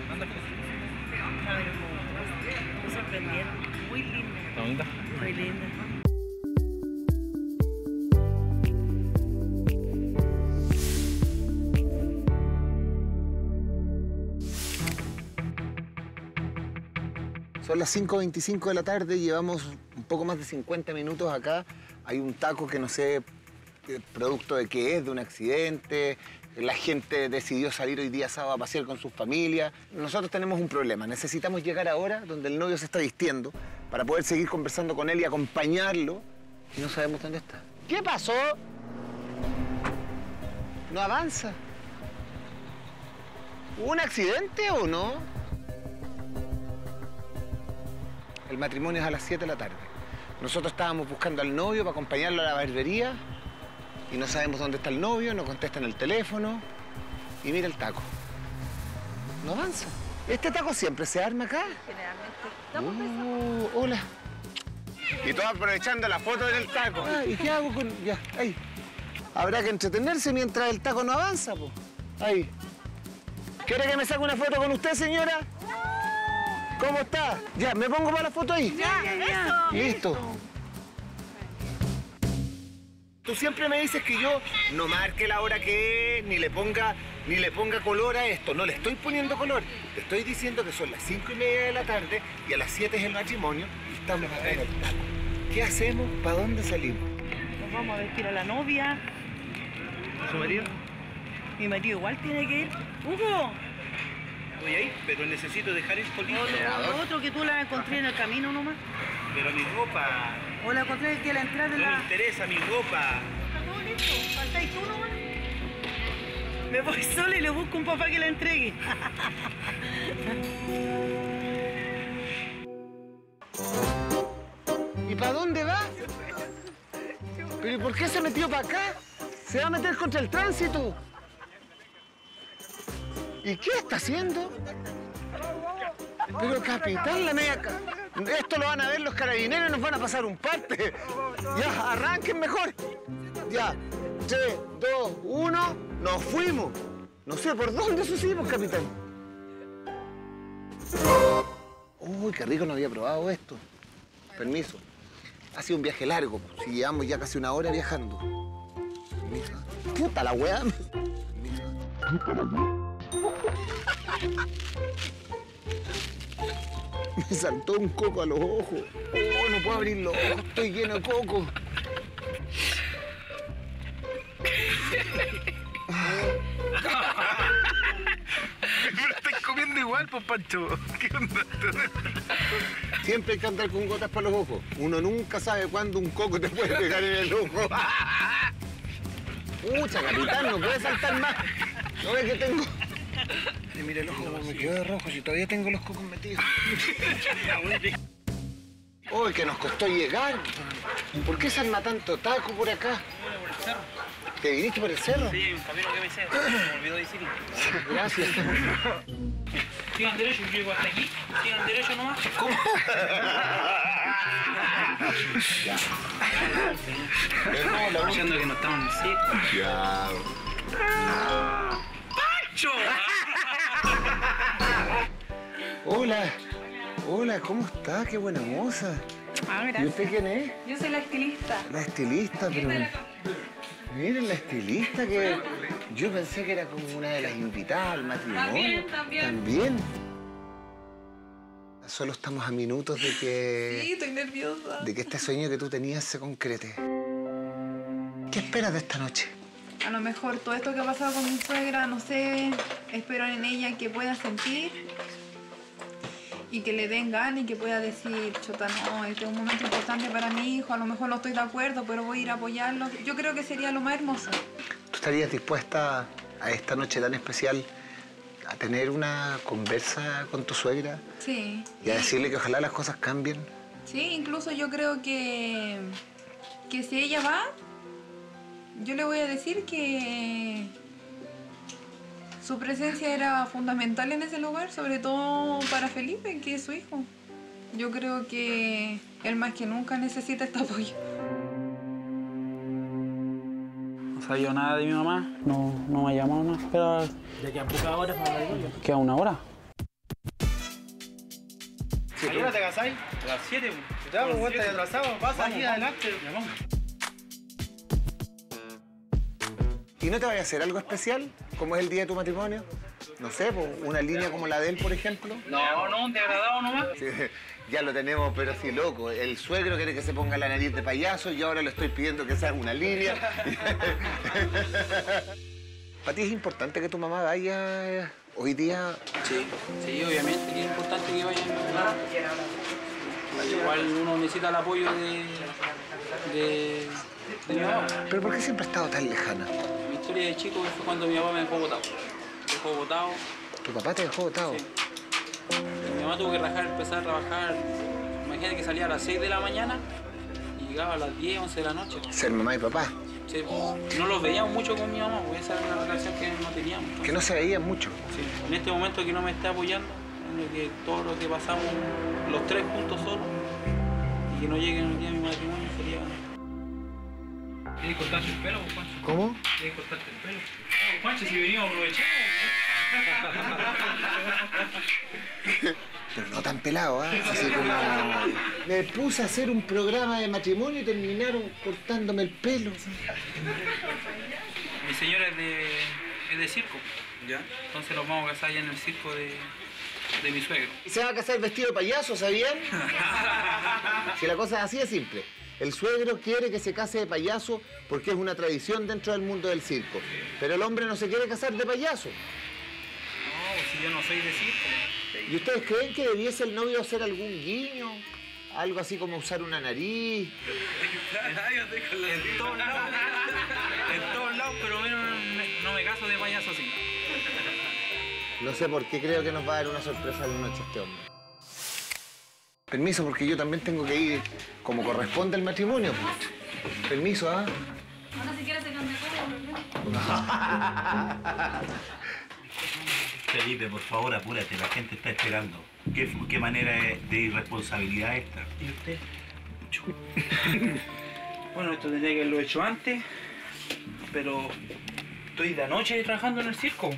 Muy sorprendente. Muy linda. ¿Está bonita? Muy linda. Son las 5:25 de la tarde, llevamos un poco más de 50 minutos acá. Hay un taco que no sé producto de qué es, de un accidente. La gente decidió salir hoy día sábado a pasear con sus familias. Nosotros tenemos un problema. Necesitamos llegar ahora donde el novio se está vistiendo para poder seguir conversando con él y acompañarlo. Y no sabemos dónde está. ¿Qué pasó? No avanza. ¿Hubo un accidente o no? El matrimonio es a las 7 de la tarde. Nosotros estábamos buscando al novio para acompañarlo a la barbería y no sabemos dónde está el novio, no contestan el teléfono y mira el taco. No avanza. ¿Este taco siempre se arma acá? Generalmente. Hola. Y todos aprovechando la foto del taco. ¿Y qué hago con...? Ya, ahí. Habrá que entretenerse mientras el taco no avanza, pues. Ahí. ¿Quiere que me saque una foto con usted, señora? ¿Cómo está? Ya, ¿me pongo para la foto ahí? Ya. Listo. Tú siempre me dices que yo no marque la hora que es, ni le ponga color a esto. No le estoy poniendo color. Te estoy diciendo que son las 5:30 de la tarde y a las 7 es el matrimonio y estamos acá en el taco. ¿Qué hacemos? ¿Para dónde salimos? Nos vamos a vestir a la novia. ¿Su marido? Mi marido igual tiene que ir. ¡Hugo! Voy a ir, pero necesito dejar esto listo. Lo otro que tú la encontré en el camino nomás. Pero mi ropa. O la encontré que la entrada de No me la... interesa mi ropa. Está todo listo. ¿Faltáis tú nomás? Me voy sola y le busco un papá que la entregue. ¿Y para dónde va? ¿Pero y por qué se metió para acá? ¿Se va a meter contra el tránsito? ¿Y qué está haciendo? Pero capitán, la media... Esto lo van a ver los carabineros y nos van a pasar un parte. Ya, arranquen mejor. Ya, 3, 2, 1, nos fuimos. No sé por dónde sucimos, capitán. Uy, qué rico, no había probado esto. Permiso. Ha sido un viaje largo, si llevamos ya casi una hora viajando. Permiso. Puta la weá. Permiso. Puta la weá. Me saltó un coco a los ojos. Oh, no puedo abrir los ojos, estoy lleno de coco. Pero estás comiendo igual, pues, Pancho. ¿Qué onda? Siempre hay que andar con gotas para los ojos. Uno nunca sabe cuándo un coco te puede pegar en el ojo. Pucha, capitán, no puede saltar más. ¿No ves que tengo Y mira el ojo como me quedó de rojo, si todavía tengo los cocos metidos. ¡Uy, que nos costó llegar! ¿Por qué se arma tanto taco por acá? Por el cerro. ¿Te viniste por el cerro? Sí, un camino que me hice. Se me olvidó decirlo. Gracias. Sigan derecho, yo llego hasta aquí. Sigan derecho nomás. ¿Cómo? Aprovechando que no estamos en el sitio. Ya. ¡Pancho! Hola. Hola, ¿cómo está? Qué buena moza. Ah, ¿Y gracias. usted quién es? Yo soy la estilista. La estilista, pero... Miren, la estilista que... Yo pensé que era como una de las invitadas al matrimonio. También. ¿También? Solo estamos a minutos de que... Sí, estoy nerviosa. De que este sueño que tú tenías se concrete. ¿Qué esperas de esta noche? A lo mejor todo esto que ha pasado con mi suegra, no sé, espero en ella que pueda sentir y que le den ganas y que pueda decir, chota, no, este es un momento importante para mi hijo, a lo mejor no estoy de acuerdo, pero voy a ir a apoyarlo. Yo creo que sería lo más hermoso. ¿Tú estarías dispuesta a esta noche tan especial a tener una conversa con tu suegra? Sí. Y a decirle que ojalá las cosas cambien. Sí, incluso yo creo que si ella va, yo le voy a decir que su presencia era fundamental en ese lugar, sobre todo para Felipe, que es su hijo. Yo creo que él más que nunca necesita este apoyo. No sabía nada de mi mamá, no me ha llamado nada. Pero... ¿Ya quedan pocas horas para la matrimonio? ¿Queda una hora? ¿A qué hora te casáis? A las 7. Te damos vuelta y atrasado, pasa aquí adelante. ¿Y no te vayas a hacer algo especial, como es el día de tu matrimonio? No sé, una línea como la de él, por ejemplo. No, un degradado nomás. Sí, ya lo tenemos, pero sí, loco. El suegro quiere que se ponga la nariz de payaso y ahora le estoy pidiendo que se haga una línea. ¿Para ti es importante que tu mamá vaya hoy día? Sí, obviamente que es importante que vayan. Igual uno necesita el apoyo de mi mamá. ¿Pero por qué siempre ha estado tan lejana? Mi historia de chico fue cuando mi papá me dejó botado. ¿Tu papá te dejó botado? Sí. Mi mamá tuvo que empezar a trabajar. Imagínate que salía a las 6 de la mañana y llegaba a las 10, 11 de la noche. ¿Ser mamá y papá? Sí, no los veíamos mucho con mi mamá, porque esa era una relación que no teníamos. Entonces, que no se veían mucho. Sí. En este momento que no me está apoyando, en el que todo lo que pasamos los tres juntos solos y que no lleguen el día de mi matrimonio sería... ¿Quieres cortarte el pelo, Juancho? ¿Cómo? ¿Quieres cortarte el pelo? Juancho, si venimos aprovechamos. Pero no tan pelado, ¿eh? Así como... Me puse a hacer un programa de matrimonio y terminaron cortándome el pelo. Mi señora es de circo. ¿Ya? Entonces los vamos a casar allá en el circo de mi suegro. ¿Y se va a casar vestido de payaso, sabían? Si la cosa es así de simple. El suegro quiere que se case de payaso porque es una tradición dentro del mundo del circo. Pero el hombre no se quiere casar de payaso. No, si yo no soy de circo. ¿Y ustedes creen que debiese el novio hacer algún guiño? Algo así como usar una nariz. En todos lados, pero no me caso de payaso así. No sé por qué creo que nos va a dar una sorpresa de noche este hombre. Permiso, porque yo también tengo que ir como corresponde al matrimonio. Permiso, ¿ah? Ahora si quieres se cambia todo. Felipe, por favor, apúrate, la gente está esperando. ¿Qué manera de irresponsabilidad esta? ¿Y usted? Bueno, esto tendría que haberlo hecho antes, pero estoy de anoche trabajando en el circo.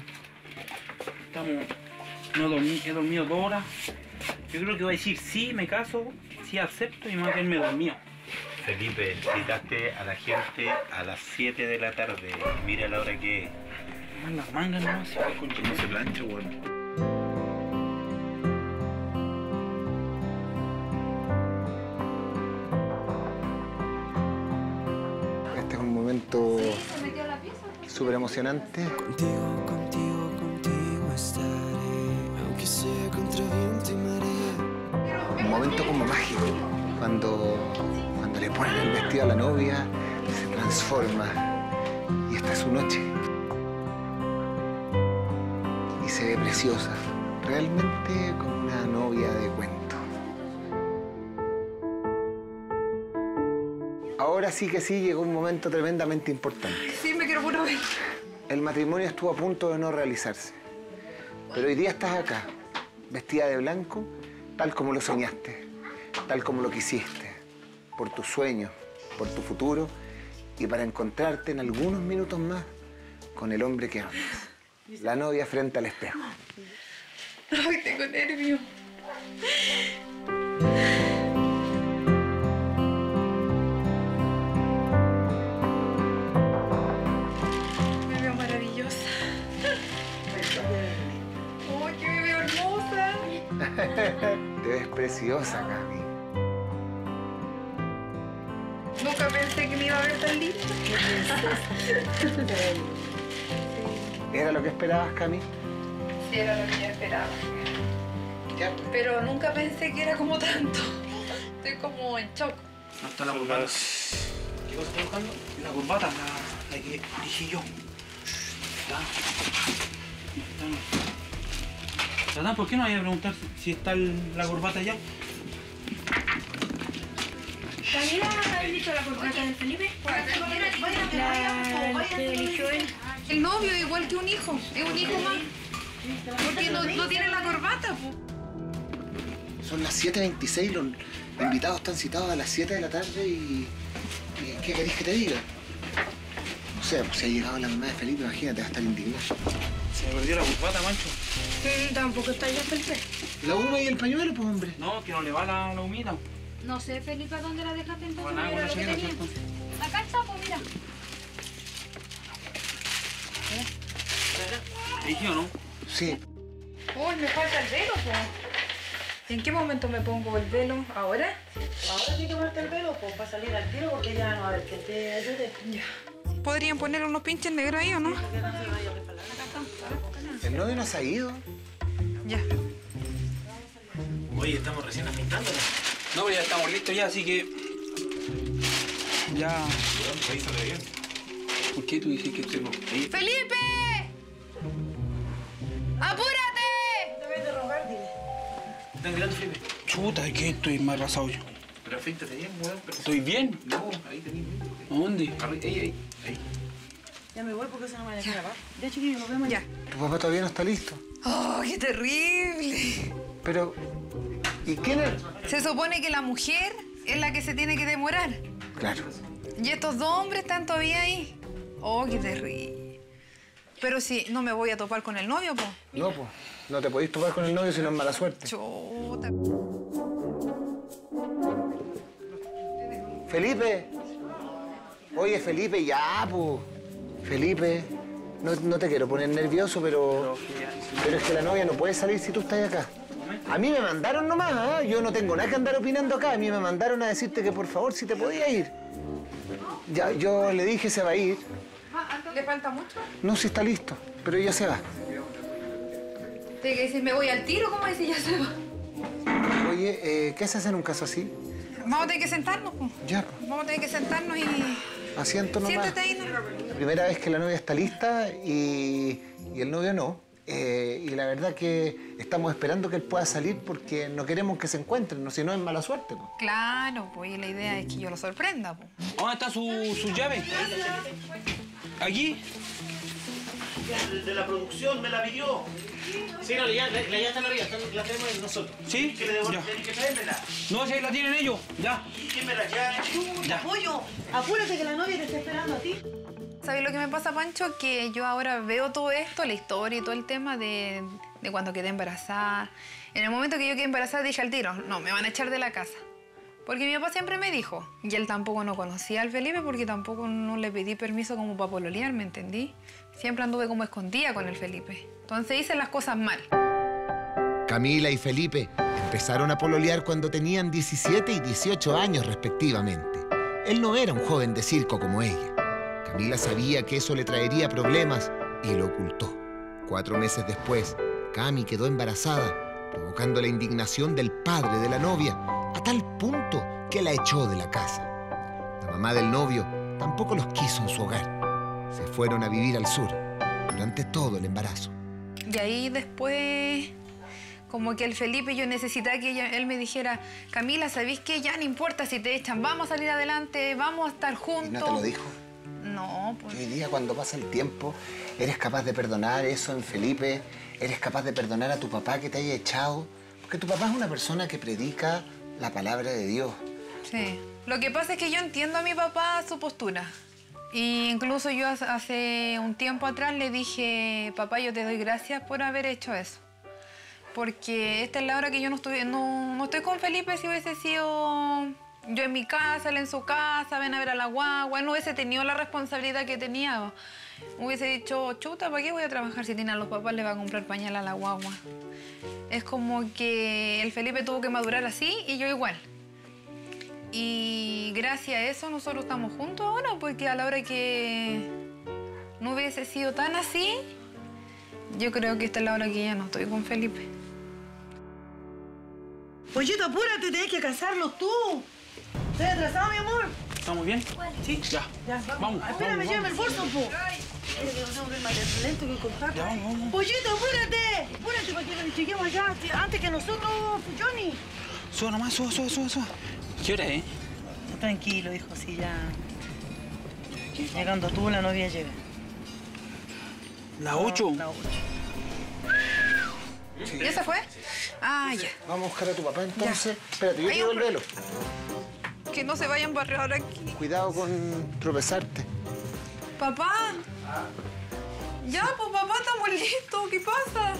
He dormido 2 horas. Yo creo que voy a decir sí, me caso, sí acepto y me voy a quedarme dormido. Felipe, citaste a la gente a las 7 de la tarde. Mira la hora que es. Las mangas no se va con no se plancha, weón. Este es un momento súper emocionante. Contigo estaré, aunque sea contra viento y marea. Un momento como mágico, cuando le ponen el vestido a la novia, se transforma y esta es su noche. Y se ve preciosa. Realmente como una novia de cuento. Ahora sí que sí llegó un momento tremendamente importante. Sí, me quiero puro ver. El matrimonio estuvo a punto de no realizarse. Pero hoy día estás acá, vestida de blanco, tal como lo soñaste, tal como lo quisiste, por tus sueños, por tu futuro y para encontrarte en algunos minutos más con el hombre que amas. La novia frente al espejo. Ay, tengo nervios. Me veo maravillosa. ¡Ay, que me veo hermosa! Te ves preciosa, Cami. Nunca pensé que me iba a ver tan linda. ¿Era lo que esperabas, Cami? Sí, era lo que yo esperaba. Pero nunca pensé que era como tanto. Estoy como en shock. No está la corbata. ¿Qué cosa estás buscando? La corbata, la que dije yo. Tatán, ¿por qué no vaya a preguntar si está la corbata allá? ¿Camila ha visto la corbata del Felipe? La que eligió él. El novio, igual que un hijo. Es un hijo más. Porque no tiene la corbata, po. Son las 7:26, los invitados están citados a las 7 de la tarde y ¿qué querés que te diga? No sé, pues si ha llegado la mamá de Felipe, imagínate, va a estar indignada. Se me perdió la corbata, Mancho. Tampoco está allá Felipe. ¿La huma y el pañuelo, pues, hombre? No, que no le va la humita. No sé, Felipe, ¿dónde la dejaste entonces? No, nada, Mira una lo que chaqueta, tenía. ¿cierto? Acá está, pues mira. ¿Dije o no? Sí. Uy, me falta el velo, po. ¿En qué momento me pongo el velo? ¿Ahora? Ahora sí que ponerte el velo, pues, para salir al tiro, porque ya no va a haber que te ayude. Ya. ¿Podrían poner unos pinches negros ahí o no? ¿El novio no se ha ido? Ya. Oye, estamos recién afeitándola. No, pero ya estamos listos ya, así que... Ya... Ahí sale bien. ¿Por qué tú dices que estoy ahí? ¡Felipe! ¡Apúrate! Debes de rogar, dile. ¿Están grandes, Felipe? Chuta, ¿de qué estoy más arrasado yo? Pero afeítate bien, weón. ¿Estoy bien? No, ahí tenés. ¿Dónde? Ahí. Ya me voy porque se no me deja grabar. Ya, chiquillos, nos vemos ya. Tu papá todavía no está listo. ¡Oh, qué terrible! Pero, ¿y quién es? Se supone que la mujer es la que se tiene que demorar. Claro. Y estos dos hombres están todavía ahí. ¡Oh, qué terrible! Pero si no me voy a topar con el novio, po. No, pues. No te podéis topar con el novio si no es mala suerte. Chuta. Felipe. Oye, Felipe, ya, pues. Felipe, no te quiero poner nervioso, pero es que la novia no puede salir si tú estás acá. A mí me mandaron nomás, ¿eh? Yo no tengo nada que andar opinando acá. A mí me mandaron a decirte que por favor si te podías ir. Ya, yo le dije se va a ir. ¿Le falta mucho? No, si está listo, pero ella se va. Tiene que decir, me voy al tiro, ¿cómo decir ya se va? Oye, ¿qué se hace en un caso así? Vamos a tener que sentarnos, po. Ya, pues. Vamos a tener que sentarnos y... Asiento nomás. Siéntate ahí, ¿no? La primera vez que la novia está lista y el novio no. Y la verdad que estamos esperando que él pueda salir porque no queremos que se encuentren, no, si no es mala suerte. Pues. Claro, pues y la idea es que yo lo sorprenda, pues. ¿Dónde está su llave? ¿Aquí? De la producción me la pidió. Sí, no, ya están arriba, la tenemos nosotros. ¿Sí? Que le devuelven, que traérmela. No, si ahí la tienen ellos, ya. ¿Quién me la llave? Ya. Apoyo, apúrate que la novia te está esperando a ti. ¿Sabes lo que me pasa, Pancho? Que yo ahora veo todo esto, la historia y todo el tema de cuando quedé embarazada. En el momento que yo quedé embarazada dije al tiro, no, me van a echar de la casa. Porque mi papá siempre me dijo, y él tampoco no conocía al Felipe porque tampoco no le pedí permiso como para pololear, ¿me entendí? Siempre anduve como escondida con el Felipe. Entonces hice las cosas mal. Camila y Felipe empezaron a pololear cuando tenían 17 y 18 años respectivamente. Él no era un joven de circo como ella. Camila sabía que eso le traería problemas y lo ocultó. 4 meses después, Cami quedó embarazada, provocando la indignación del padre de la novia, a tal punto que la echó de la casa. La mamá del novio tampoco los quiso en su hogar. Se fueron a vivir al sur durante todo el embarazo. Y ahí después, como que el Felipe, yo necesitaba que él me dijera, Camila, ¿sabéis qué? Ya no importa si te echan, vamos a salir adelante, vamos a estar juntos. ¿Y no te lo dijo? No, pues... Hoy día, cuando pasa el tiempo, eres capaz de perdonar eso en Felipe, eres capaz de perdonar a tu papá que te haya echado, porque tu papá es una persona que predica la palabra de Dios. Sí. Lo que pasa es que yo entiendo a mi papá su postura. Y incluso yo hace un tiempo atrás le dije, papá, yo te doy gracias por haber hecho eso. Porque esta es la hora que yo no estoy con Felipe. Si hubiese sido yo en mi casa, él en su casa, ven a ver a la guagua, él no hubiese tenido la responsabilidad que tenía. Hubiese dicho, chuta, ¿para qué voy a trabajar si tiene a los papás, le va a comprar pañal a la guagua? Es como que el Felipe tuvo que madurar así y yo igual. Y gracias a eso nosotros estamos juntos ahora, porque a la hora que no hubiese sido tan así, yo creo que esta es la hora que ya no estoy con Felipe. Pollito, apúrate, tenés que casarlos tú. ¿Estás atrasado, mi amor? ¿Estamos bien? Sí. Ya. Vamos. Espérame, llévame el bolso, po. Mira que no tengo que ir más lento que el contacto. Ya, vamos. Pollito, apúrate. Apúrate para que lo chequemos allá antes que nosotros, Johnny. Suba nomás, suba. ¿Qué hora es? Tranquilo, hijo, si ya... Llegando tú, la novia llega. ¿La 8? La 8. Sí. ¿Ya se fue? Ah, ya. Vamos a buscar a tu papá entonces. Ya. Espérate, yo te llevo el velo. Que no se vayan a barrer aquí. Cuidado con tropezarte. Papá. Ya, pues papá, estamos listos. ¿Qué pasa?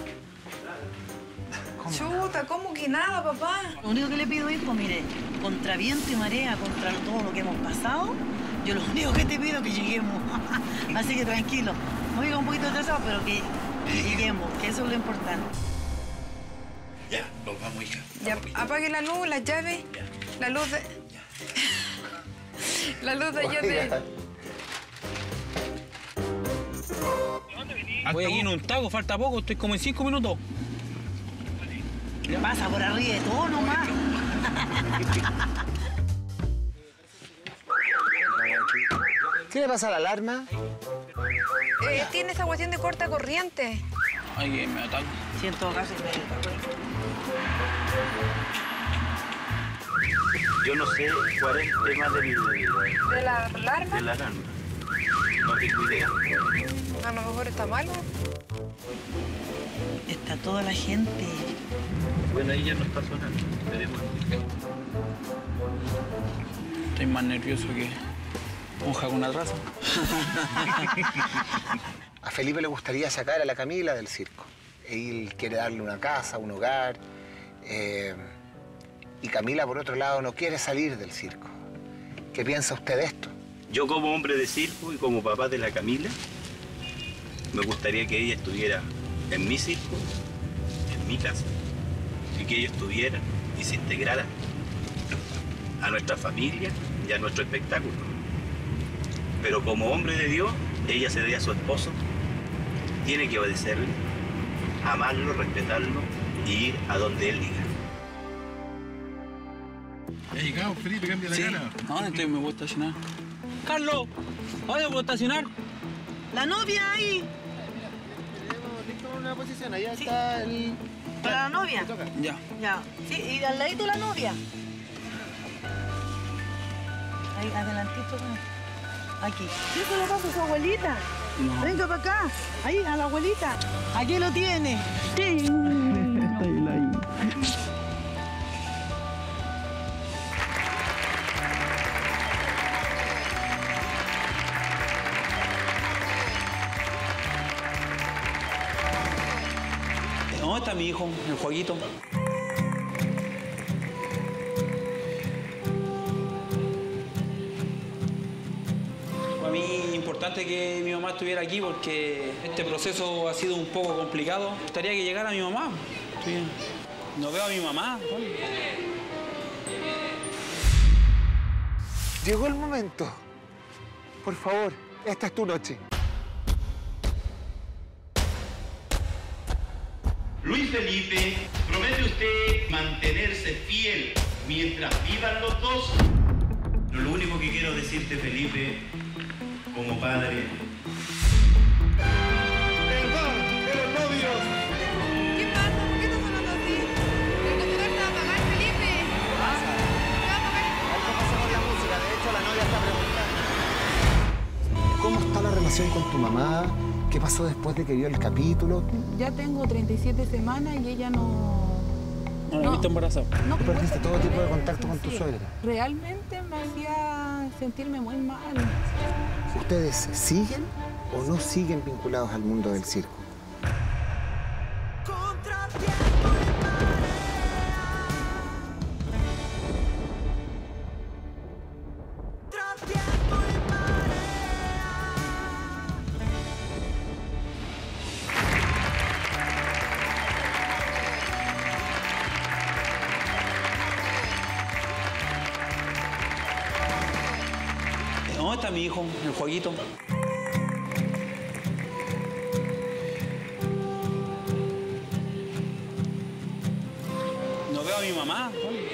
Chuta, ¿cómo que nada, papá? Lo único que le pido, hijo, mire, contra viento y marea, contra todo lo que hemos pasado, yo lo único que te pido es que lleguemos. Así que tranquilo. Voy a ir un poquito atrasado, pero que lleguemos, que eso es lo importante. Ya, nos vamos, hija. Ya, apague la luz, las llaves, la luz de... La luz de allá de... Voy aquí en un taco, falta poco, estoy como en 5 minutos. Pasa por arriba de todo nomás. ¿Qué le pasa a la alarma? Tiene esa cuestión de corta corriente. Ay, que me ataca. Sí, en todo caso, Yo no sé cuál es el tema ¿De la alarma? de la alarma. No tengo idea. A lo mejor está malo. Está toda la gente. Bueno, ahí ya no está sonando. Veremos. Estoy más nervioso que monja con atraso. A Felipe le gustaría sacar a la Camila del circo. Él quiere darle una casa, un hogar. Y Camila, por otro lado, no quiere salir del circo. ¿Qué piensa usted de esto? Yo como hombre de circo y como papá de la Camila, me gustaría que ella estuviera en mi circo, en mi casa, y que ella estuviera y se integrara a nuestra familia y a nuestro espectáculo. Pero como hombre de Dios, ella se dé a su esposo, tiene que obedecerle, amarlo, respetarlo y ir a donde él diga. Ya llegado, Felipe, cambia la cara. ¿A dónde me voy a estacionar? ¡Carlos! ¿A dónde puedo estacionar? La novia ahí. Tenemos una posición, allá está el... ¿Para la novia? Ya. Ya. Sí, y al ladito la novia. Ahí, adelantito. Aquí. ¿Sí se lo pasa a su abuelita? No. Venga para acá. Ahí, a la abuelita. Aquí lo tiene. Sí. ¿Dónde está mi hijo, el Joaquito? Para mí es importante que mi mamá estuviera aquí porque este proceso ha sido un poco complicado. Me gustaría que llegara mi mamá. No veo a mi mamá. Llegó el momento. Por favor, esta es tu noche. Luis Felipe, ¿promete usted mantenerse fiel mientras vivan los dos? Lo único que quiero decirte, Felipe, como padre... El bar de los novios situación con tu mamá? ¿Qué pasó después de que vio el capítulo? Ya tengo 37 semanas y ella no... No, está embarazada. No, ¿Tú perdiste todo tipo de contacto con tu suegra? Realmente me hacía sentirme muy mal. ¿Ustedes siguen o no siguen vinculados al mundo del circo? ¿Dónde está mi hijo, el Juaguito? No veo a mi mamá.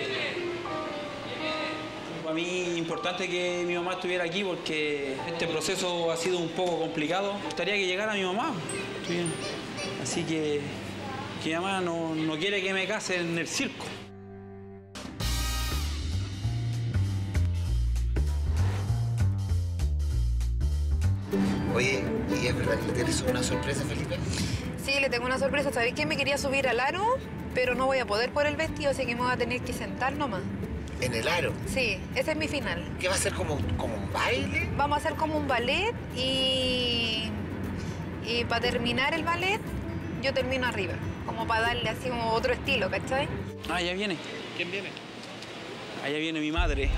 Para mí es importante que mi mamá estuviera aquí porque este proceso ha sido un poco complicado. Me gustaría que llegara mi mamá. Así que mi mamá no quiere que me case en el circo. Oye, ¿y es verdad que le tienes una sorpresa, Felipe? Sí, le tengo una sorpresa. ¿Sabéis que me quería subir al aro? Pero no voy a poder por el vestido, así que me voy a tener que sentar nomás. ¿En el aro? Sí, ese es mi final. ¿Qué va a ser como un baile? Vamos a hacer como un ballet y para terminar el ballet, yo termino arriba. Como para darle así como otro estilo, ¿cachai? Ah, ya viene. ¿Quién viene? Allá viene mi madre.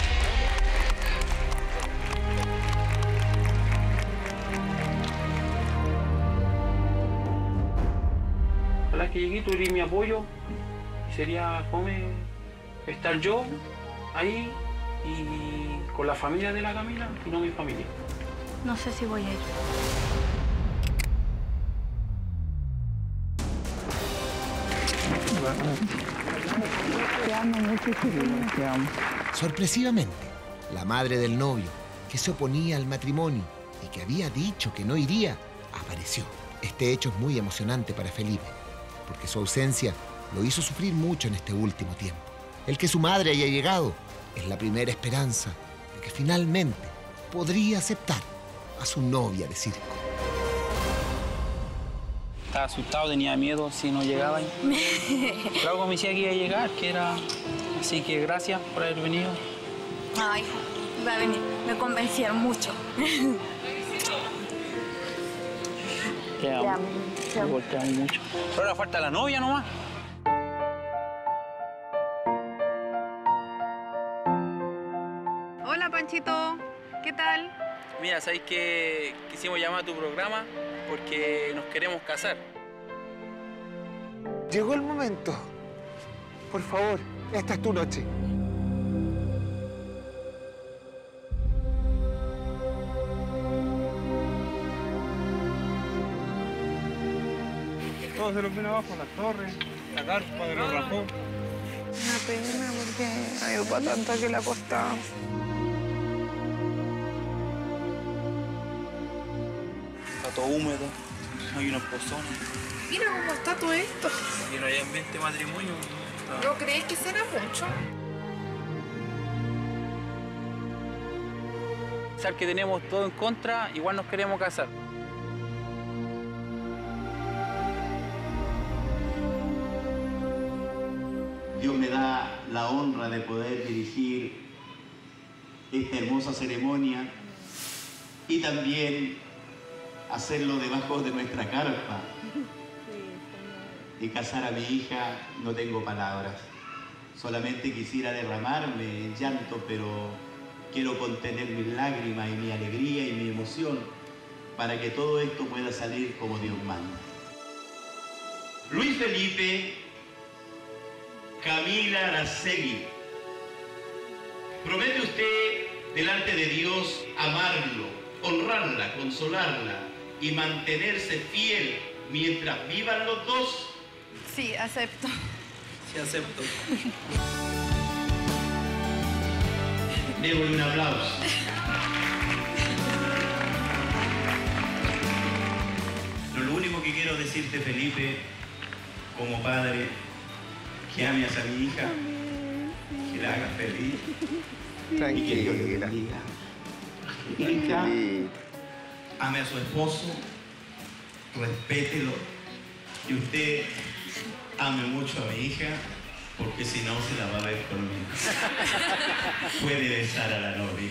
Ojalá que llegué, tú eres mi apoyo. Sería fome estar yo ahí y con la familia de la Camila y no mi familia. No sé si voy a ir. Te amo mucho, Chirino, te amo. Sorpresivamente, la madre del novio, que se oponía al matrimonio y que había dicho que no iría, apareció. Este hecho es muy emocionante para Felipe, porque su ausencia lo hizo sufrir mucho en este último tiempo. El que su madre haya llegado es la primera esperanza de que finalmente podría aceptar a su novia de circo. Estaba asustado, tenía miedo si no llegaba. Pero algo me decía que iba a llegar, que era... Así que gracias por haber venido. Ay, va a venir. Me convencieron mucho. Te amo. Te amo mucho. Pero ahora falta la novia nomás. Hola, Panchito. ¿Qué tal? Mira, ¿sabéis que quisimos llamar a tu programa? Porque nos queremos casar. Llegó el momento. Por favor, esta es tu noche. Todo se nos vino abajo, las torres, la carpa de los rajó. Una pena porque ha ido para tanta que le ha costado. Está todo húmedo, hay unos pozones. Mira cómo está todo esto. Y no hay ambiente matrimonio. ¿No crees que será mucho? A pesar que tenemos todo en contra, igual nos queremos casar. Dios me da la honra de poder dirigir esta hermosa ceremonia y también hacerlo debajo de nuestra carpa. Y casar a mi hija no tengo palabras. Solamente quisiera derramarme en llanto, pero quiero contener mis lágrimas y mi alegría y mi emoción para que todo esto pueda salir como Dios manda. Luis Felipe, Camila Araceli, ¿promete usted delante de Dios amarlo, honrarla, consolarla y mantenerse fiel mientras vivan los dos? Sí, acepto. Sí, acepto. Démosle un aplauso. Pero lo único que quiero decirte, Felipe, como padre, que ames a mi hija, que la hagas feliz y que Dios le bendiga. Hija, ame a su esposo, respételo y usted ame mucho a mi hija, porque si no se la va a ver conmigo. Puede besar a la novia.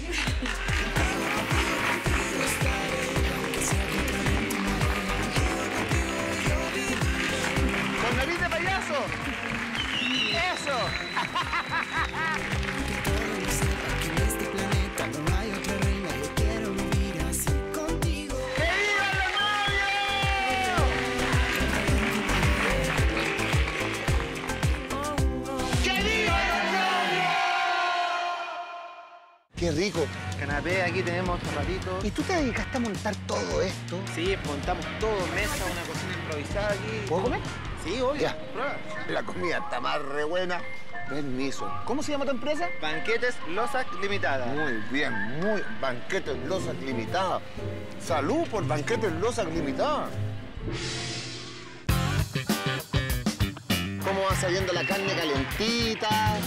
¡Con nariz de payaso! ¡Eso! ¡Qué rico! Canapé, aquí tenemos zapatitos. ¿Y tú te dedicaste a montar todo esto? Sí, montamos todo, mesa, una cocina improvisada aquí. ¿Puedo comer? Sí, obvio. Ya. Prueba. La comida está más re buena. Permiso. ¿Cómo se llama tu empresa? Banquetes Losac Limitada. Muy bien, muy... Banquetes Losac Limitada. Salud por Banquetes Losac Limitada. ¿Cómo va saliendo la carne calentita?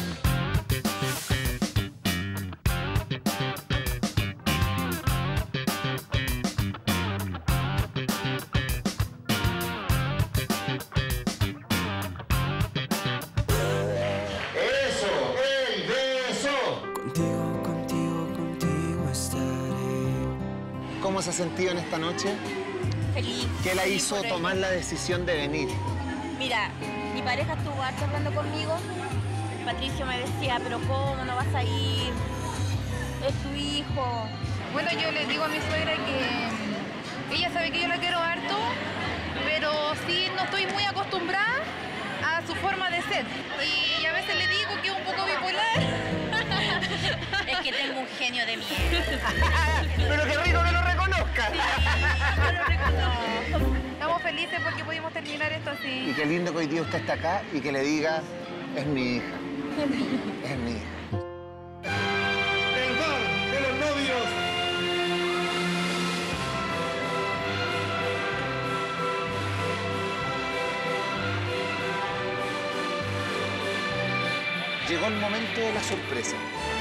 ¿Cómo se ha sentido en esta noche? Feliz. ¿Qué la hizo tomar la decisión de venir? Mira, mi pareja estuvo harto hablando conmigo. Patricio me decía, pero ¿cómo no vas a ir? Es tu hijo. Bueno, yo le digo a mi suegra que ella sabe que yo la quiero harto, pero sí no estoy muy acostumbrada a su forma de ser. Y a veces le digo que es un poco bipolar. Es que tengo un genio de mierda. ¡Pero qué rico que lo reconozcas! Sí, yo lo reconozco. Estamos felices porque pudimos terminar esto así. Y qué lindo que hoy día usted está acá y que le diga, es mi hija. Es mi hija. El bar de los novios. Llegó el momento de la sorpresa.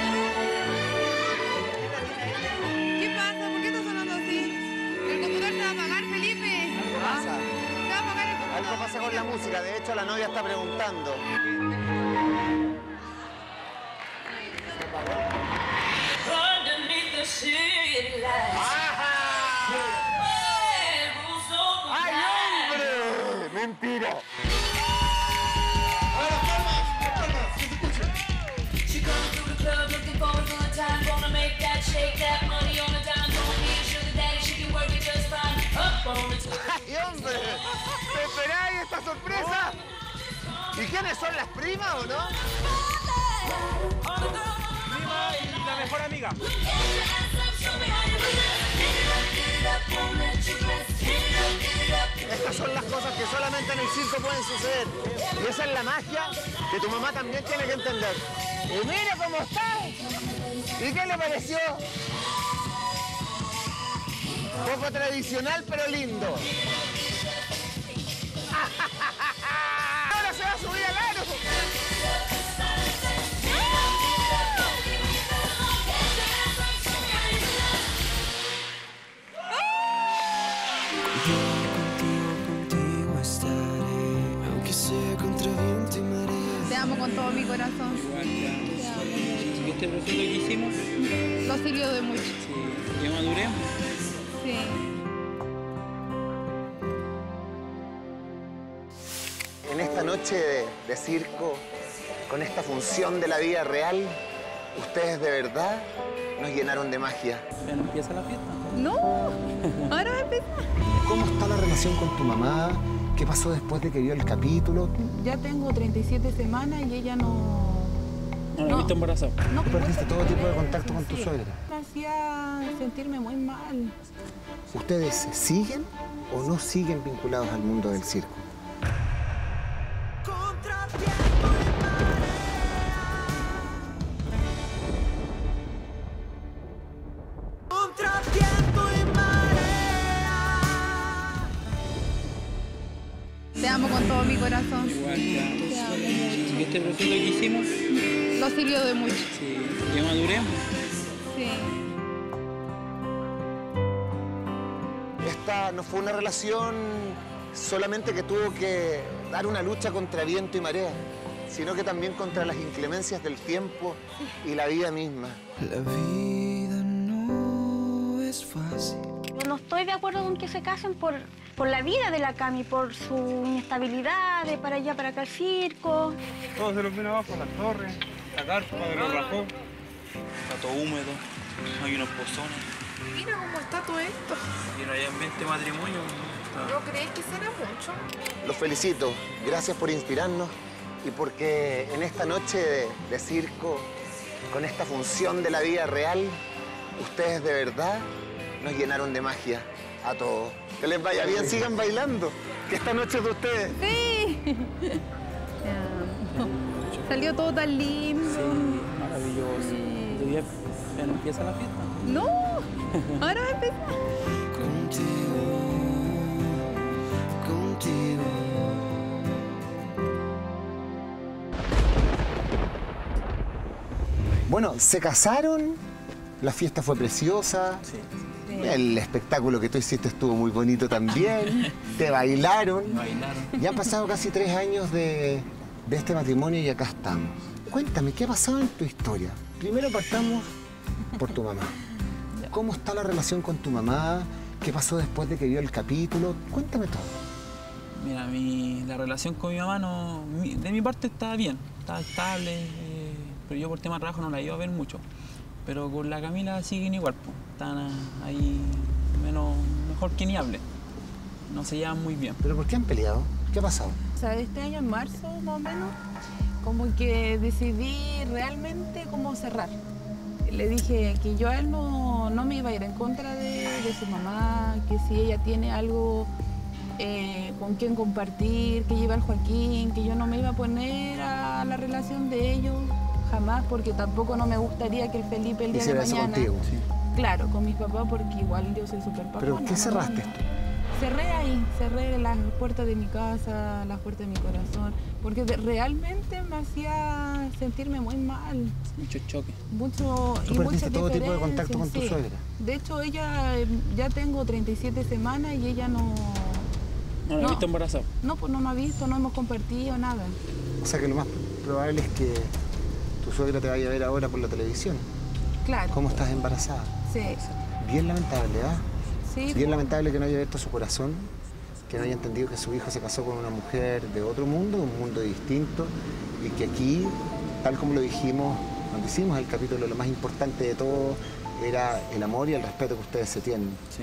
¿Qué pasa? ¿Por qué está sonando así? El computador se va a apagar, Felipe. Algo pasa. Se va a apagar el computador. Algo pasa con la música. De hecho, la novia está preguntando. ¡Ay, hombre! ¡Mentira! ¡Ay, hombre! ¿Te esperáis esta sorpresa? ¿Y quiénes son las primas o no? Prima y la mejor amiga. Estas son las cosas que solamente en el circo pueden suceder. Y esa es la magia que tu mamá también tiene que entender. Y mira cómo está. ¿Y qué le pareció? Poco tradicional, pero lindo. Ahora se va a subir al aro. Contigo estaré, aunque sea contra viento y marea. Te amo con todo mi corazón. ¿Este proceso que hicimos? Lo sirvió de mucho. Sí, ya maduremos. Sí. En esta noche de circo, con esta función de la vida real, ustedes de verdad nos llenaron de magia. ¿Ya no empieza la fiesta? No, ahora va a empezar. ¿Cómo está la relación con tu mamá? ¿Qué pasó después de que vio el capítulo? Ya tengo 37 semanas y ella no... No, la he visto embarazada. No, ¿Perdiste todo tipo de contacto con tu suegra? Me hacía sentirme muy mal. ¿Ustedes siguen o no siguen vinculados al mundo del circo? Te amo con todo mi corazón. Igual, Te amo mucho. ¿Este proceso que hicimos? Lo sirvió de mucho. Sí, ya maduremos. Sí. Esta no fue una relación solamente que tuvo que dar una lucha contra viento y marea, sino que también contra las inclemencias del tiempo y la vida misma. La vida no es fácil. Yo no estoy de acuerdo con que se casen por la vida de la Cami, por su inestabilidad, de para allá, para acá al circo. Todo se lo vino abajo, las torres, la carpa, lo rajó. Está todo húmedo, hay unos pozones. Mira cómo está todo esto. Y no hay ambiente matrimonio. ¿No crees que será mucho? Los felicito, gracias por inspirarnos y porque en esta noche de circo, con esta función de la vida real, ustedes de verdad nos llenaron de magia a todos. Que les vaya bien, sigan bailando, que esta noche es de ustedes. Sí. Salió todo tan lindo. Sí, maravilloso. ¿Todavía ya no empieza la fiesta? No, ahora va a empezar. Contigo. Bueno, se casaron, la fiesta fue preciosa. Sí. El espectáculo que tú hiciste estuvo muy bonito también. Te bailaron. Y han pasado casi 3 años de este matrimonio y acá estamos. Cuéntame, ¿qué ha pasado en tu historia? Primero partamos por tu mamá. ¿Cómo está la relación con tu mamá? ¿Qué pasó después de que vio el capítulo? Cuéntame todo. Mira, la relación con mi mamá de mi parte está bien, está estable, pero yo por tema de trabajo no la iba a ver mucho. Pero con la Camila siguen igual, pues. Están ahí mejor que ni hable. No se llevan muy bien. ¿Pero por qué han peleado? ¿Qué ha pasado? O sea, este año en marzo, más o menos, como que decidí realmente cómo cerrar. Le dije que yo a él no me iba a ir en contra de su mamá, que si ella tiene algo con quien compartir, que lleva al Joaquín, que yo no me iba a poner a la relación de ellos jamás, porque tampoco no me gustaría que el Felipe el día de mañana... contigo? Sí. Claro, con mis papás, porque igual yo soy súper papá. ¿Pero qué cerraste tú? Cerré ahí, cerré las puertas de mi casa, las puertas de mi corazón, porque realmente me hacía sentirme muy mal. Mucho choque. ¿Tú perdiste todo tipo de contacto con tu suegra? De hecho, ella, ya tengo 37 semanas y ella no... ¿No la has visto embarazada? No, pues no me ha visto, no hemos compartido nada. O sea que lo más probable es que tu suegra te vaya a ver ahora por la televisión. Claro. ¿Cómo estás embarazada? Sí. Bien lamentable, ¿ah? Sí. Bien lamentable que no haya abierto su corazón, que no haya entendido que su hijo se casó con una mujer de otro mundo, un mundo distinto, y que aquí, tal como lo dijimos cuando hicimos el capítulo, lo más importante de todo era el amor y el respeto que ustedes se tienen. Sí.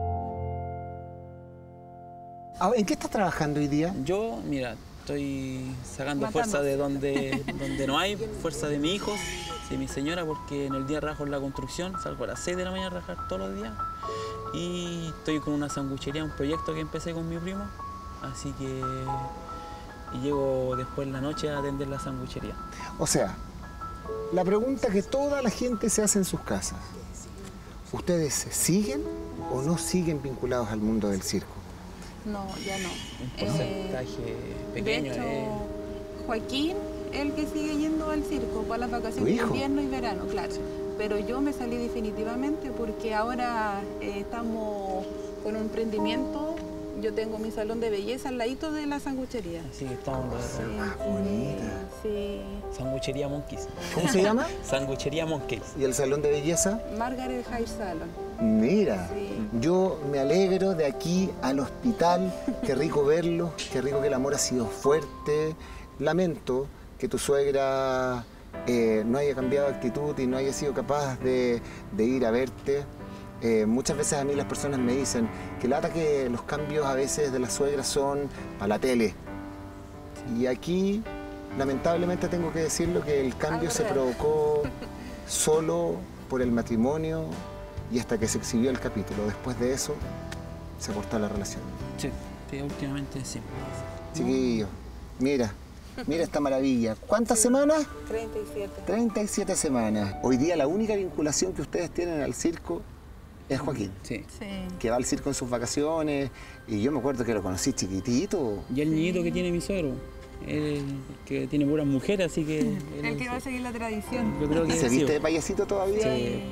¿En qué estás trabajando hoy día? Yo, mira, estoy sacando fuerza de donde no hay, fuerza de mis hijos, de mi señora, porque en el día trabajo en la construcción, salgo a las 6 de la mañana a trabajar todos los días. Y estoy con una sanguchería, un proyecto que empecé con mi primo, así que llego después en la noche a atender la sanguchería. O sea, la pregunta que toda la gente se hace en sus casas, ¿ustedes siguen o no siguen vinculados al mundo del circo? No, ya no. Un porcentaje pequeño. De hecho, Joaquín, el que sigue yendo al circo para las vacaciones de invierno y verano, claro. Pero yo me salí definitivamente porque ahora estamos con un emprendimiento. Yo tengo mi salón de belleza al ladito de la sanguchería. Sí, estamos bonita. Sí. Sanguchería Monkeys. ¿Cómo se llama? Sanguchería Monkeys. ¿Y el salón de belleza? Margaret Hair Salon. Mira, yo me alegro de aquí al hospital. Qué rico verlo, qué rico que el amor ha sido fuerte. Lamento que tu suegra no haya cambiado de actitud y no haya sido capaz de ir a verte. Muchas veces a mí las personas me dicen que lata que los cambios a veces de la suegra son para la tele. Y aquí, lamentablemente tengo que decirlo, que el cambio se provocó solo por el matrimonio y hasta que se exhibió el capítulo. Después de eso, se cortó la relación. Sí, últimamente sí. Chiquillo, mira esta maravilla. ¿Cuántas semanas? 37. 37 semanas. Hoy día la única vinculación que ustedes tienen al circo es Joaquín. Sí. Que va al circo en sus vacaciones. Y yo me acuerdo que lo conocí chiquitito. Y el niñito que tiene mi suegro, que tiene puras mujeres, así que... El que va a seguir la tradición. Yo creo que ¿Se viste de payasito todavía? Sí.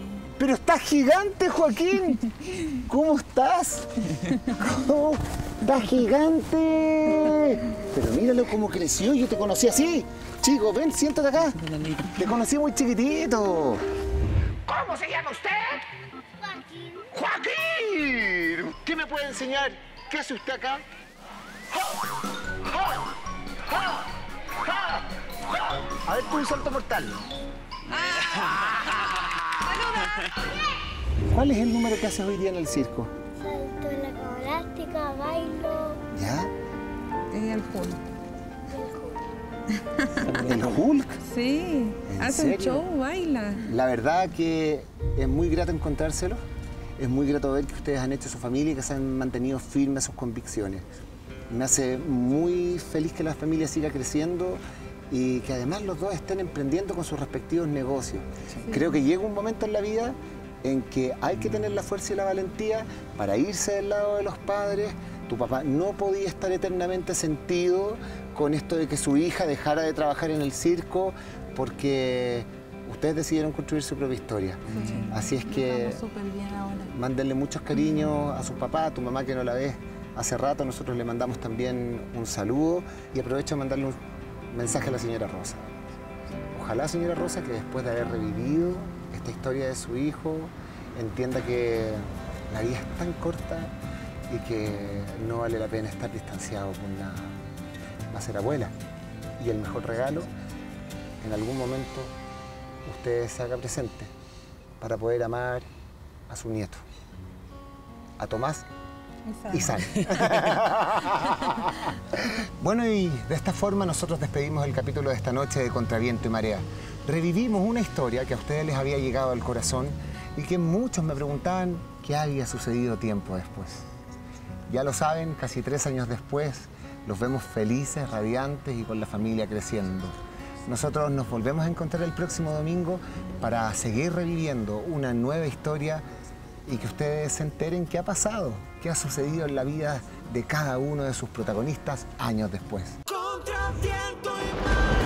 Pero estás gigante, Joaquín. ¿Cómo estás? ¿Cómo? ¡Estás gigante! Pero míralo cómo creció, yo te conocí así. Chico, ven, siéntate acá. Te conocí muy chiquitito. ¿Cómo se llama usted? Joaquín. ¡Joaquín! ¿Qué me puede enseñar? ¿Qué hace usted acá? A ver, tú un salto mortal. ¿Cuál es el número que haces hoy día en el circo? Salto en la cama elástica, bailo. ¿Ya? El Hulk. ¿El Hulk? Sí, hace un show, baila. La verdad que es muy grato encontrárselo. Es muy grato ver que ustedes han hecho su familia y que se han mantenido firmes a sus convicciones. Me hace muy feliz que la familia siga creciendo y que además los dos estén emprendiendo con sus respectivos negocios. Sí. Creo que llega un momento en la vida en que hay que tener la fuerza y la valentía para irse del lado de los padres. Tu papá no podía estar eternamente sentido con esto de que su hija dejara de trabajar en el circo porque ustedes decidieron construir su propia historia. Sí. Así es que mándenle muchos cariños a su papá, a tu mamá que no la ves hace rato. Nosotros le mandamos también un saludo y aprovecho de mandarle un mensaje a la señora Rosa. Ojalá, señora Rosa, que después de haber revivido esta historia de su hijo, entienda que la vida es tan corta y que no vale la pena estar distanciado con una... va a ser abuela. Y el mejor regalo, en algún momento, usted se haga presente para poder amar a su nieto, a Tomás y San. Bueno, y de esta forma nosotros despedimos el capítulo de esta noche de Contra Viento y Marea. Revivimos una historia que a ustedes les había llegado al corazón y que muchos me preguntaban qué había sucedido tiempo después. Ya lo saben, casi 3 años después, los vemos felices, radiantes y con la familia creciendo. Nosotros nos volvemos a encontrar el próximo domingo para seguir reviviendo una nueva historia y que ustedes se enteren qué ha pasado, qué ha sucedido en la vida de cada uno de sus protagonistas años después. Contra viento y mar.